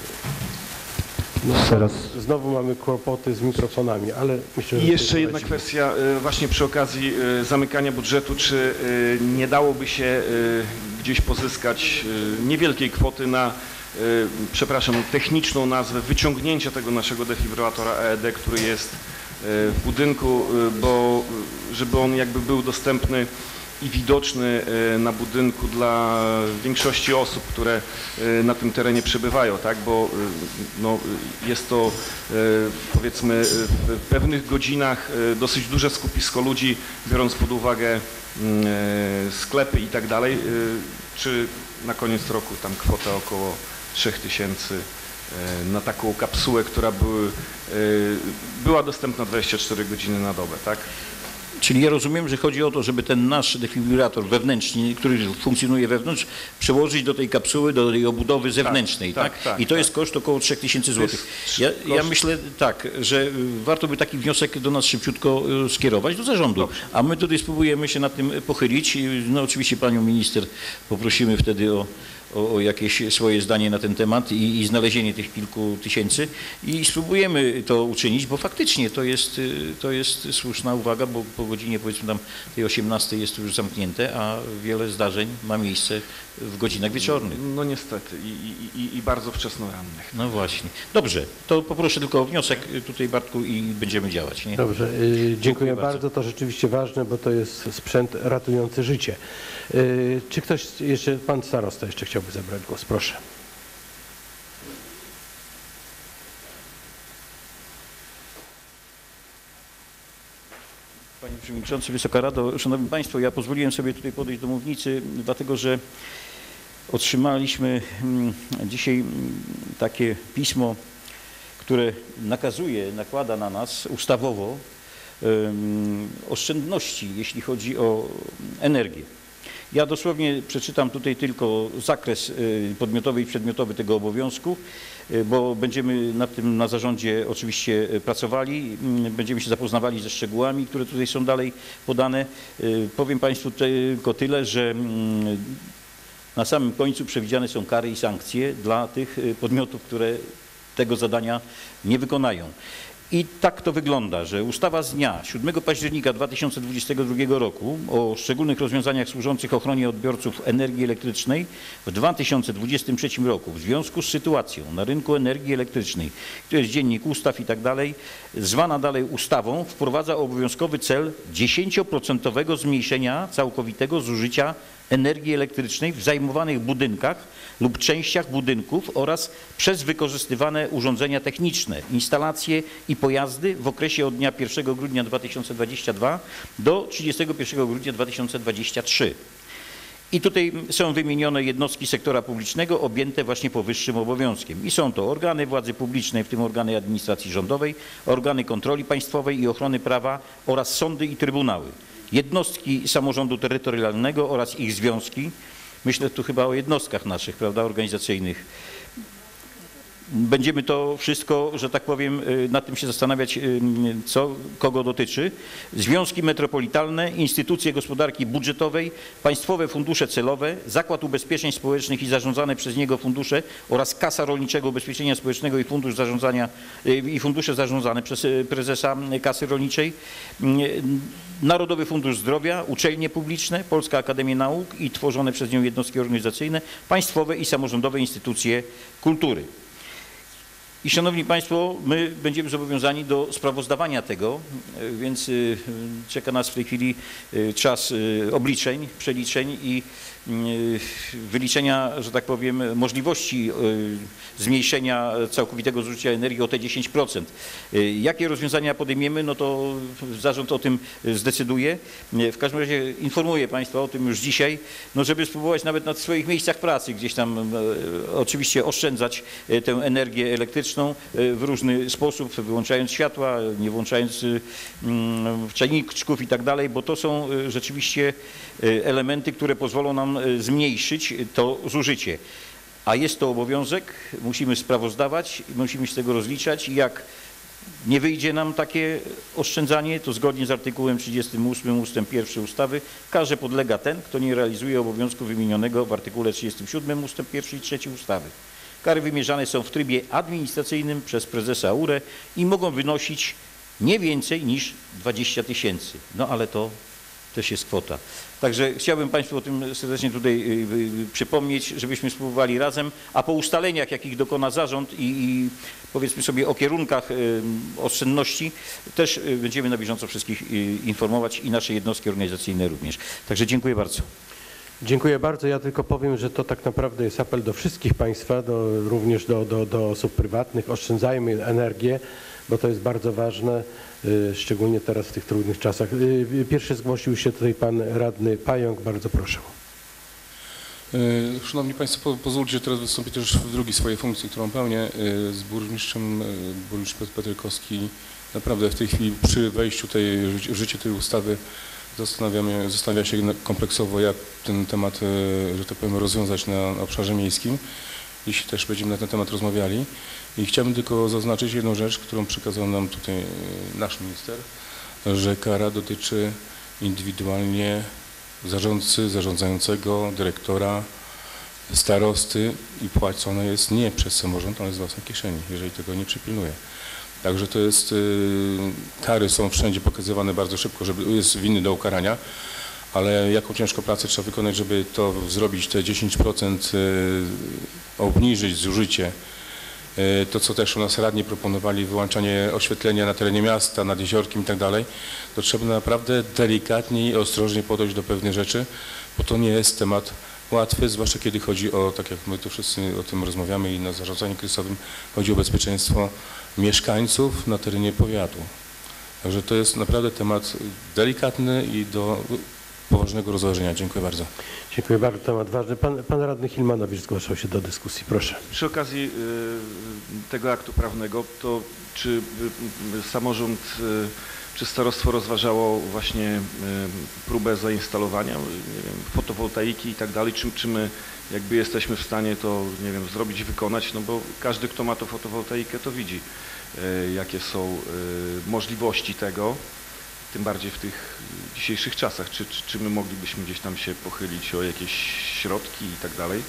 No, teraz znowu mamy kłopoty z mikrofonami, ale myślę, że... I jeszcze jedna kwestia właśnie przy okazji zamykania budżetu, czy nie dałoby się gdzieś pozyskać niewielkiej kwoty na, przepraszam, techniczną nazwę wyciągnięcia tego naszego defibrylatora AED, który jest w budynku, bo żeby on jakby był dostępny i widoczny na budynku dla większości osób, które na tym terenie przebywają, tak? Bo no, jest to powiedzmy w pewnych godzinach dosyć duże skupisko ludzi, biorąc pod uwagę sklepy i tak dalej. Czy na koniec roku tam kwota około 3000 na taką kapsułę, która była dostępna 24 godziny na dobę, tak? Czyli ja rozumiem, że chodzi o to, żeby ten nasz defibrylator wewnętrzny, który funkcjonuje wewnątrz, przełożyć do tej kapsuły, do tej obudowy zewnętrznej, tak? I to jest koszt około 3000 zł. Ja myślę tak, że warto by taki wniosek do nas szybciutko skierować, do zarządu. Dobrze. A my tutaj spróbujemy się nad tym pochylić. No oczywiście panią minister poprosimy wtedy o jakieś swoje zdanie na ten temat i znalezienie tych kilku tysięcy i spróbujemy to uczynić, bo faktycznie to jest słuszna uwaga, bo po godzinie powiedzmy tam tej 18 jest to już zamknięte, a wiele zdarzeń ma miejsce w godzinach wieczornych. No niestety i bardzo wczesnorannych. No właśnie. Dobrze, to poproszę tylko o wniosek tutaj, Bartku, i będziemy działać. Nie? Dobrze, dziękuję bardzo. To rzeczywiście ważne, bo to jest sprzęt ratujący życie. Czy ktoś jeszcze, pan starosta jeszcze chciałby zabrać głos? Proszę. Panie Przewodniczący, Wysoka Rado, Szanowni Państwo, ja pozwoliłem sobie tutaj podejść do mównicy, dlatego że otrzymaliśmy dzisiaj takie pismo, które nakłada na nas ustawowo oszczędności, jeśli chodzi o energię. Ja dosłownie przeczytam tutaj tylko zakres podmiotowy i przedmiotowy tego obowiązku, bo będziemy nad tym na zarządzie oczywiście pracowali, będziemy się zapoznawali ze szczegółami, które tutaj są dalej podane. Powiem Państwu tylko tyle, że na samym końcu przewidziane są kary i sankcje dla tych podmiotów, które tego zadania nie wykonają. I tak to wygląda, że ustawa z dnia 7 października 2022 roku o szczególnych rozwiązaniach służących ochronie odbiorców energii elektrycznej w 2023 roku w związku z sytuacją na rynku energii elektrycznej, to jest dziennik ustaw i tak dalej, zwana dalej ustawą, wprowadza obowiązkowy cel 10% zmniejszenia całkowitego zużycia energii elektrycznej w zajmowanych budynkach lub częściach budynków oraz przez wykorzystywane urządzenia techniczne, instalacje i pojazdy w okresie od dnia 1 grudnia 2022 do 31 grudnia 2023. I tutaj są wymienione jednostki sektora publicznego objęte właśnie powyższym obowiązkiem. I są to organy władzy publicznej, w tym organy administracji rządowej, organy kontroli państwowej i ochrony prawa oraz sądy i trybunały. Jednostki samorządu terytorialnego oraz ich związki, myślę tu chyba o jednostkach naszych, prawda, organizacyjnych. Będziemy to wszystko, że tak powiem, nad tym się zastanawiać, kogo dotyczy. Związki metropolitalne, instytucje gospodarki budżetowej, państwowe fundusze celowe, Zakład Ubezpieczeń Społecznych i zarządzane przez niego fundusze oraz Kasa Rolniczego Ubezpieczenia Społecznego i fundusze zarządzane przez prezesa Kasy Rolniczej, Narodowy Fundusz Zdrowia, uczelnie publiczne, Polska Akademia Nauk i tworzone przez nią jednostki organizacyjne, państwowe i samorządowe instytucje kultury. I szanowni Państwo, my będziemy zobowiązani do sprawozdawania tego, więc czeka nas w tej chwili czas obliczeń, przeliczeń i wyliczenia, że tak powiem, możliwości zmniejszenia całkowitego zużycia energii o te 10%. Jakie rozwiązania podejmiemy, no to zarząd o tym zdecyduje. W każdym razie informuję Państwa o tym już dzisiaj, no żeby spróbować nawet na swoich miejscach pracy gdzieś tam oczywiście oszczędzać tę energię elektryczną w różny sposób, wyłączając światła, nie włączając czajniczków i tak dalej, bo to są rzeczywiście elementy, które pozwolą nam zmniejszyć to zużycie. A jest to obowiązek, musimy sprawozdawać, musimy się z tego rozliczać i jak nie wyjdzie nam takie oszczędzanie, to zgodnie z artykułem 38 ustęp 1 ustawy karze podlega ten, kto nie realizuje obowiązku wymienionego w artykule 37 ustęp 1 i 3 ustawy. Kary wymierzane są w trybie administracyjnym przez prezesa URE i mogą wynosić nie więcej niż 20 000. No ale to też jest kwota. Także chciałbym Państwu o tym serdecznie tutaj przypomnieć, żebyśmy spróbowali razem, a po ustaleniach, jakich dokona zarząd i powiedzmy sobie o kierunkach oszczędności, też będziemy na bieżąco wszystkich informować i nasze jednostki organizacyjne również. Także dziękuję bardzo. Dziękuję bardzo. Ja tylko powiem, że to tak naprawdę jest apel do wszystkich Państwa, również do osób prywatnych. Oszczędzajmy energię, bo to jest bardzo ważne, szczególnie teraz w tych trudnych czasach. Pierwszy zgłosił się tutaj pan radny Pająk. Bardzo proszę. Szanowni Państwo, pozwólcie, że teraz wystąpię też w drugiej swojej funkcji, którą pełnię z burmistrzem. Burmistrz Petrykowski naprawdę w tej chwili przy wejściu w życie tej ustawy zastanawia się kompleksowo, jak ten temat, że tak powiem, rozwiązać na obszarze miejskim. Jeśli też będziemy na ten temat rozmawiali. I chciałbym tylko zaznaczyć jedną rzecz, którą przekazał nam tutaj nasz minister, że kara dotyczy indywidualnie zarządcy, zarządzającego, dyrektora, starosty i płacone jest nie przez samorząd, ale z własnej kieszeni, jeżeli tego nie przypilnuje. Także to jest, kary są wszędzie pokazywane bardzo szybko, żeby jest winny do ukarania, ale jaką ciężką pracę trzeba wykonać, żeby to zrobić, te 10% obniżyć zużycie. To, co też u nas radni proponowali, wyłączanie oświetlenia na terenie miasta, nad jeziorkiem i tak dalej, to trzeba naprawdę delikatnie i ostrożnie podejść do pewnych rzeczy, bo to nie jest temat łatwy, zwłaszcza kiedy chodzi o, tak jak my tu wszyscy o tym rozmawiamy i na zarządzaniu kryzysowym, chodzi o bezpieczeństwo mieszkańców na terenie powiatu. Także to jest naprawdę temat delikatny i do poważnego rozważenia. Dziękuję bardzo. Dziękuję bardzo, temat ważny. Pan radny Hilmanowicz zgłaszał się do dyskusji. Proszę. Przy okazji tego aktu prawnego, to czy samorząd czy starostwo rozważało właśnie próbę zainstalowania, nie wiem, fotowoltaiki i tak dalej, czy my jakby jesteśmy w stanie to, nie wiem, zrobić, wykonać, no bo każdy, kto ma to fotowoltaikę, to widzi, jakie są możliwości tego, tym bardziej w tych dzisiejszych czasach. Czy my moglibyśmy gdzieś tam się pochylić o jakieś środki i tak dalej?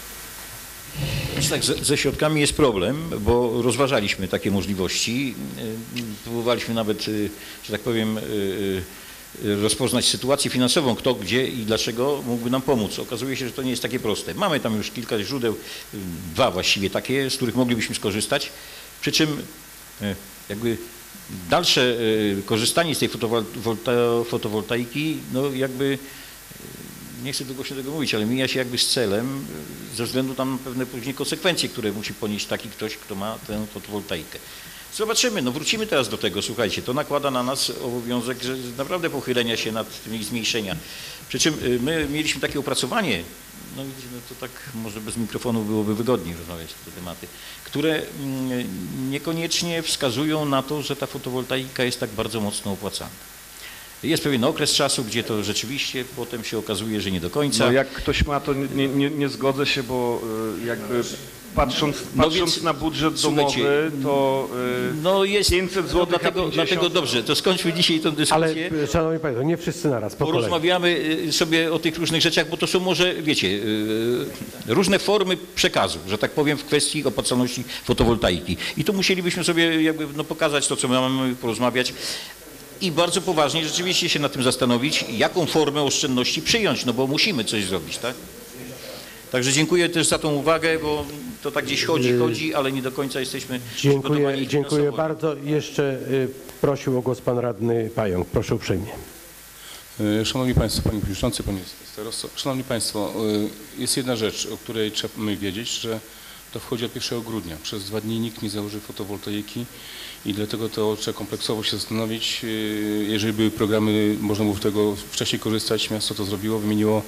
Tak, ze środkami jest problem, bo rozważaliśmy takie możliwości. Próbowaliśmy nawet, że tak powiem, rozpoznać sytuację finansową, kto, gdzie i dlaczego mógłby nam pomóc. Okazuje się, że to nie jest takie proste. Mamy tam już kilka źródeł, 2 właściwie takie, z których moglibyśmy skorzystać, przy czym jakby dalsze korzystanie z tej fotowoltaiki, no jakby, nie chcę długośnie tego mówić, ale mija się jakby z celem, ze względu tam na pewne później konsekwencje, które musi ponieść taki ktoś, kto ma tę fotowoltaikę. Zobaczymy, no wrócimy teraz do tego, słuchajcie, to nakłada na nas obowiązek, że naprawdę pochylenia się nad tym i zmniejszenia. Przy czym my mieliśmy takie opracowanie, no widzicie, no to tak może bez mikrofonu byłoby wygodniej rozmawiać te tematy, które niekoniecznie wskazują na to, że ta fotowoltaika jest tak bardzo mocno opłacana. Jest pewien okres czasu, gdzie to rzeczywiście potem się okazuje, że nie do końca. No jak ktoś ma, to nie zgodzę się, bo jakby patrząc na budżet domowy, to no jest, 500 zł, dlatego dobrze, to skończmy dzisiaj tę dyskusję. Ale szanowni państwo, nie wszyscy naraz, po kolei. Porozmawiamy sobie o tych różnych rzeczach, bo to są może, wiecie, różne formy przekazu, że tak powiem, w kwestii opłacalności fotowoltaiki. I tu musielibyśmy sobie jakby pokazać to, co my mamy porozmawiać. I bardzo poważnie rzeczywiście się nad tym zastanowić, jaką formę oszczędności przyjąć, no bo musimy coś zrobić, tak? Także dziękuję też za tą uwagę, bo to tak gdzieś chodzi, ale nie do końca jesteśmy przygotowani. Dziękuję bardzo. Jeszcze prosił o głos pan radny Pająk. Proszę uprzejmie. Szanowni Państwo, Panie Przewodniczący, Panie Starosto, Szanowni Państwo, jest jedna rzecz, o której trzeba wiedzieć, że to wchodzi od 1 grudnia. Przez 2 dni nikt nie założy fotowoltaiki i dlatego to trzeba kompleksowo się zastanowić. Jeżeli były programy, można było z tego wcześniej korzystać, miasto to zrobiło, wymieniło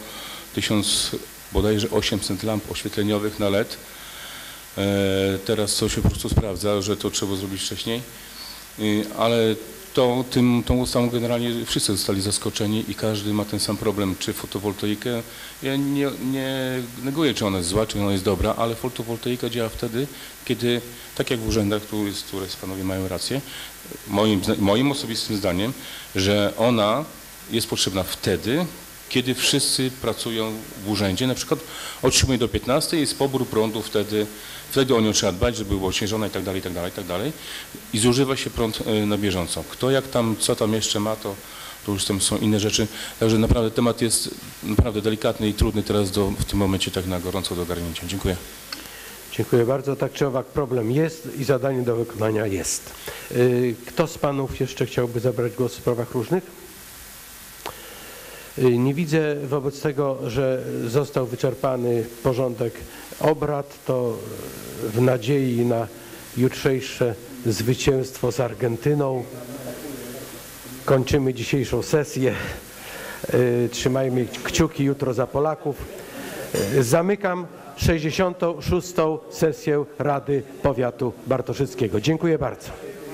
1800 lamp oświetleniowych na LED. Teraz to się po prostu sprawdza, że to trzeba zrobić wcześniej, ale tą ustawą generalnie wszyscy zostali zaskoczeni i każdy ma ten sam problem, czy fotowoltaikę. Ja nie neguję, czy ona jest zła, czy ona jest dobra, ale fotowoltaika działa wtedy, kiedy, tak jak w urzędach, które panowie mają rację, moim osobistym zdaniem, że ona jest potrzebna wtedy, kiedy wszyscy pracują w urzędzie, na przykład od 7 do 15 jest pobór prądu, wtedy o nią trzeba dbać, żeby było odśnieżone i tak dalej i zużywa się prąd na bieżąco. Kto jak tam, co tam jeszcze ma, to już tam są inne rzeczy, także naprawdę temat jest naprawdę delikatny i trudny teraz w tym momencie tak na gorąco do ogarnięcia. Dziękuję. Dziękuję bardzo. Tak czy owak problem jest i zadanie do wykonania jest. Kto z panów jeszcze chciałby zabrać głos w sprawach różnych? Nie widzę, wobec tego, że został wyczerpany porządek obrad, to w nadziei na jutrzejsze zwycięstwo z Argentyną kończymy dzisiejszą sesję. Trzymajmy kciuki jutro za Polaków. Zamykam 66. sesję Rady Powiatu Bartoszyckiego. Dziękuję bardzo.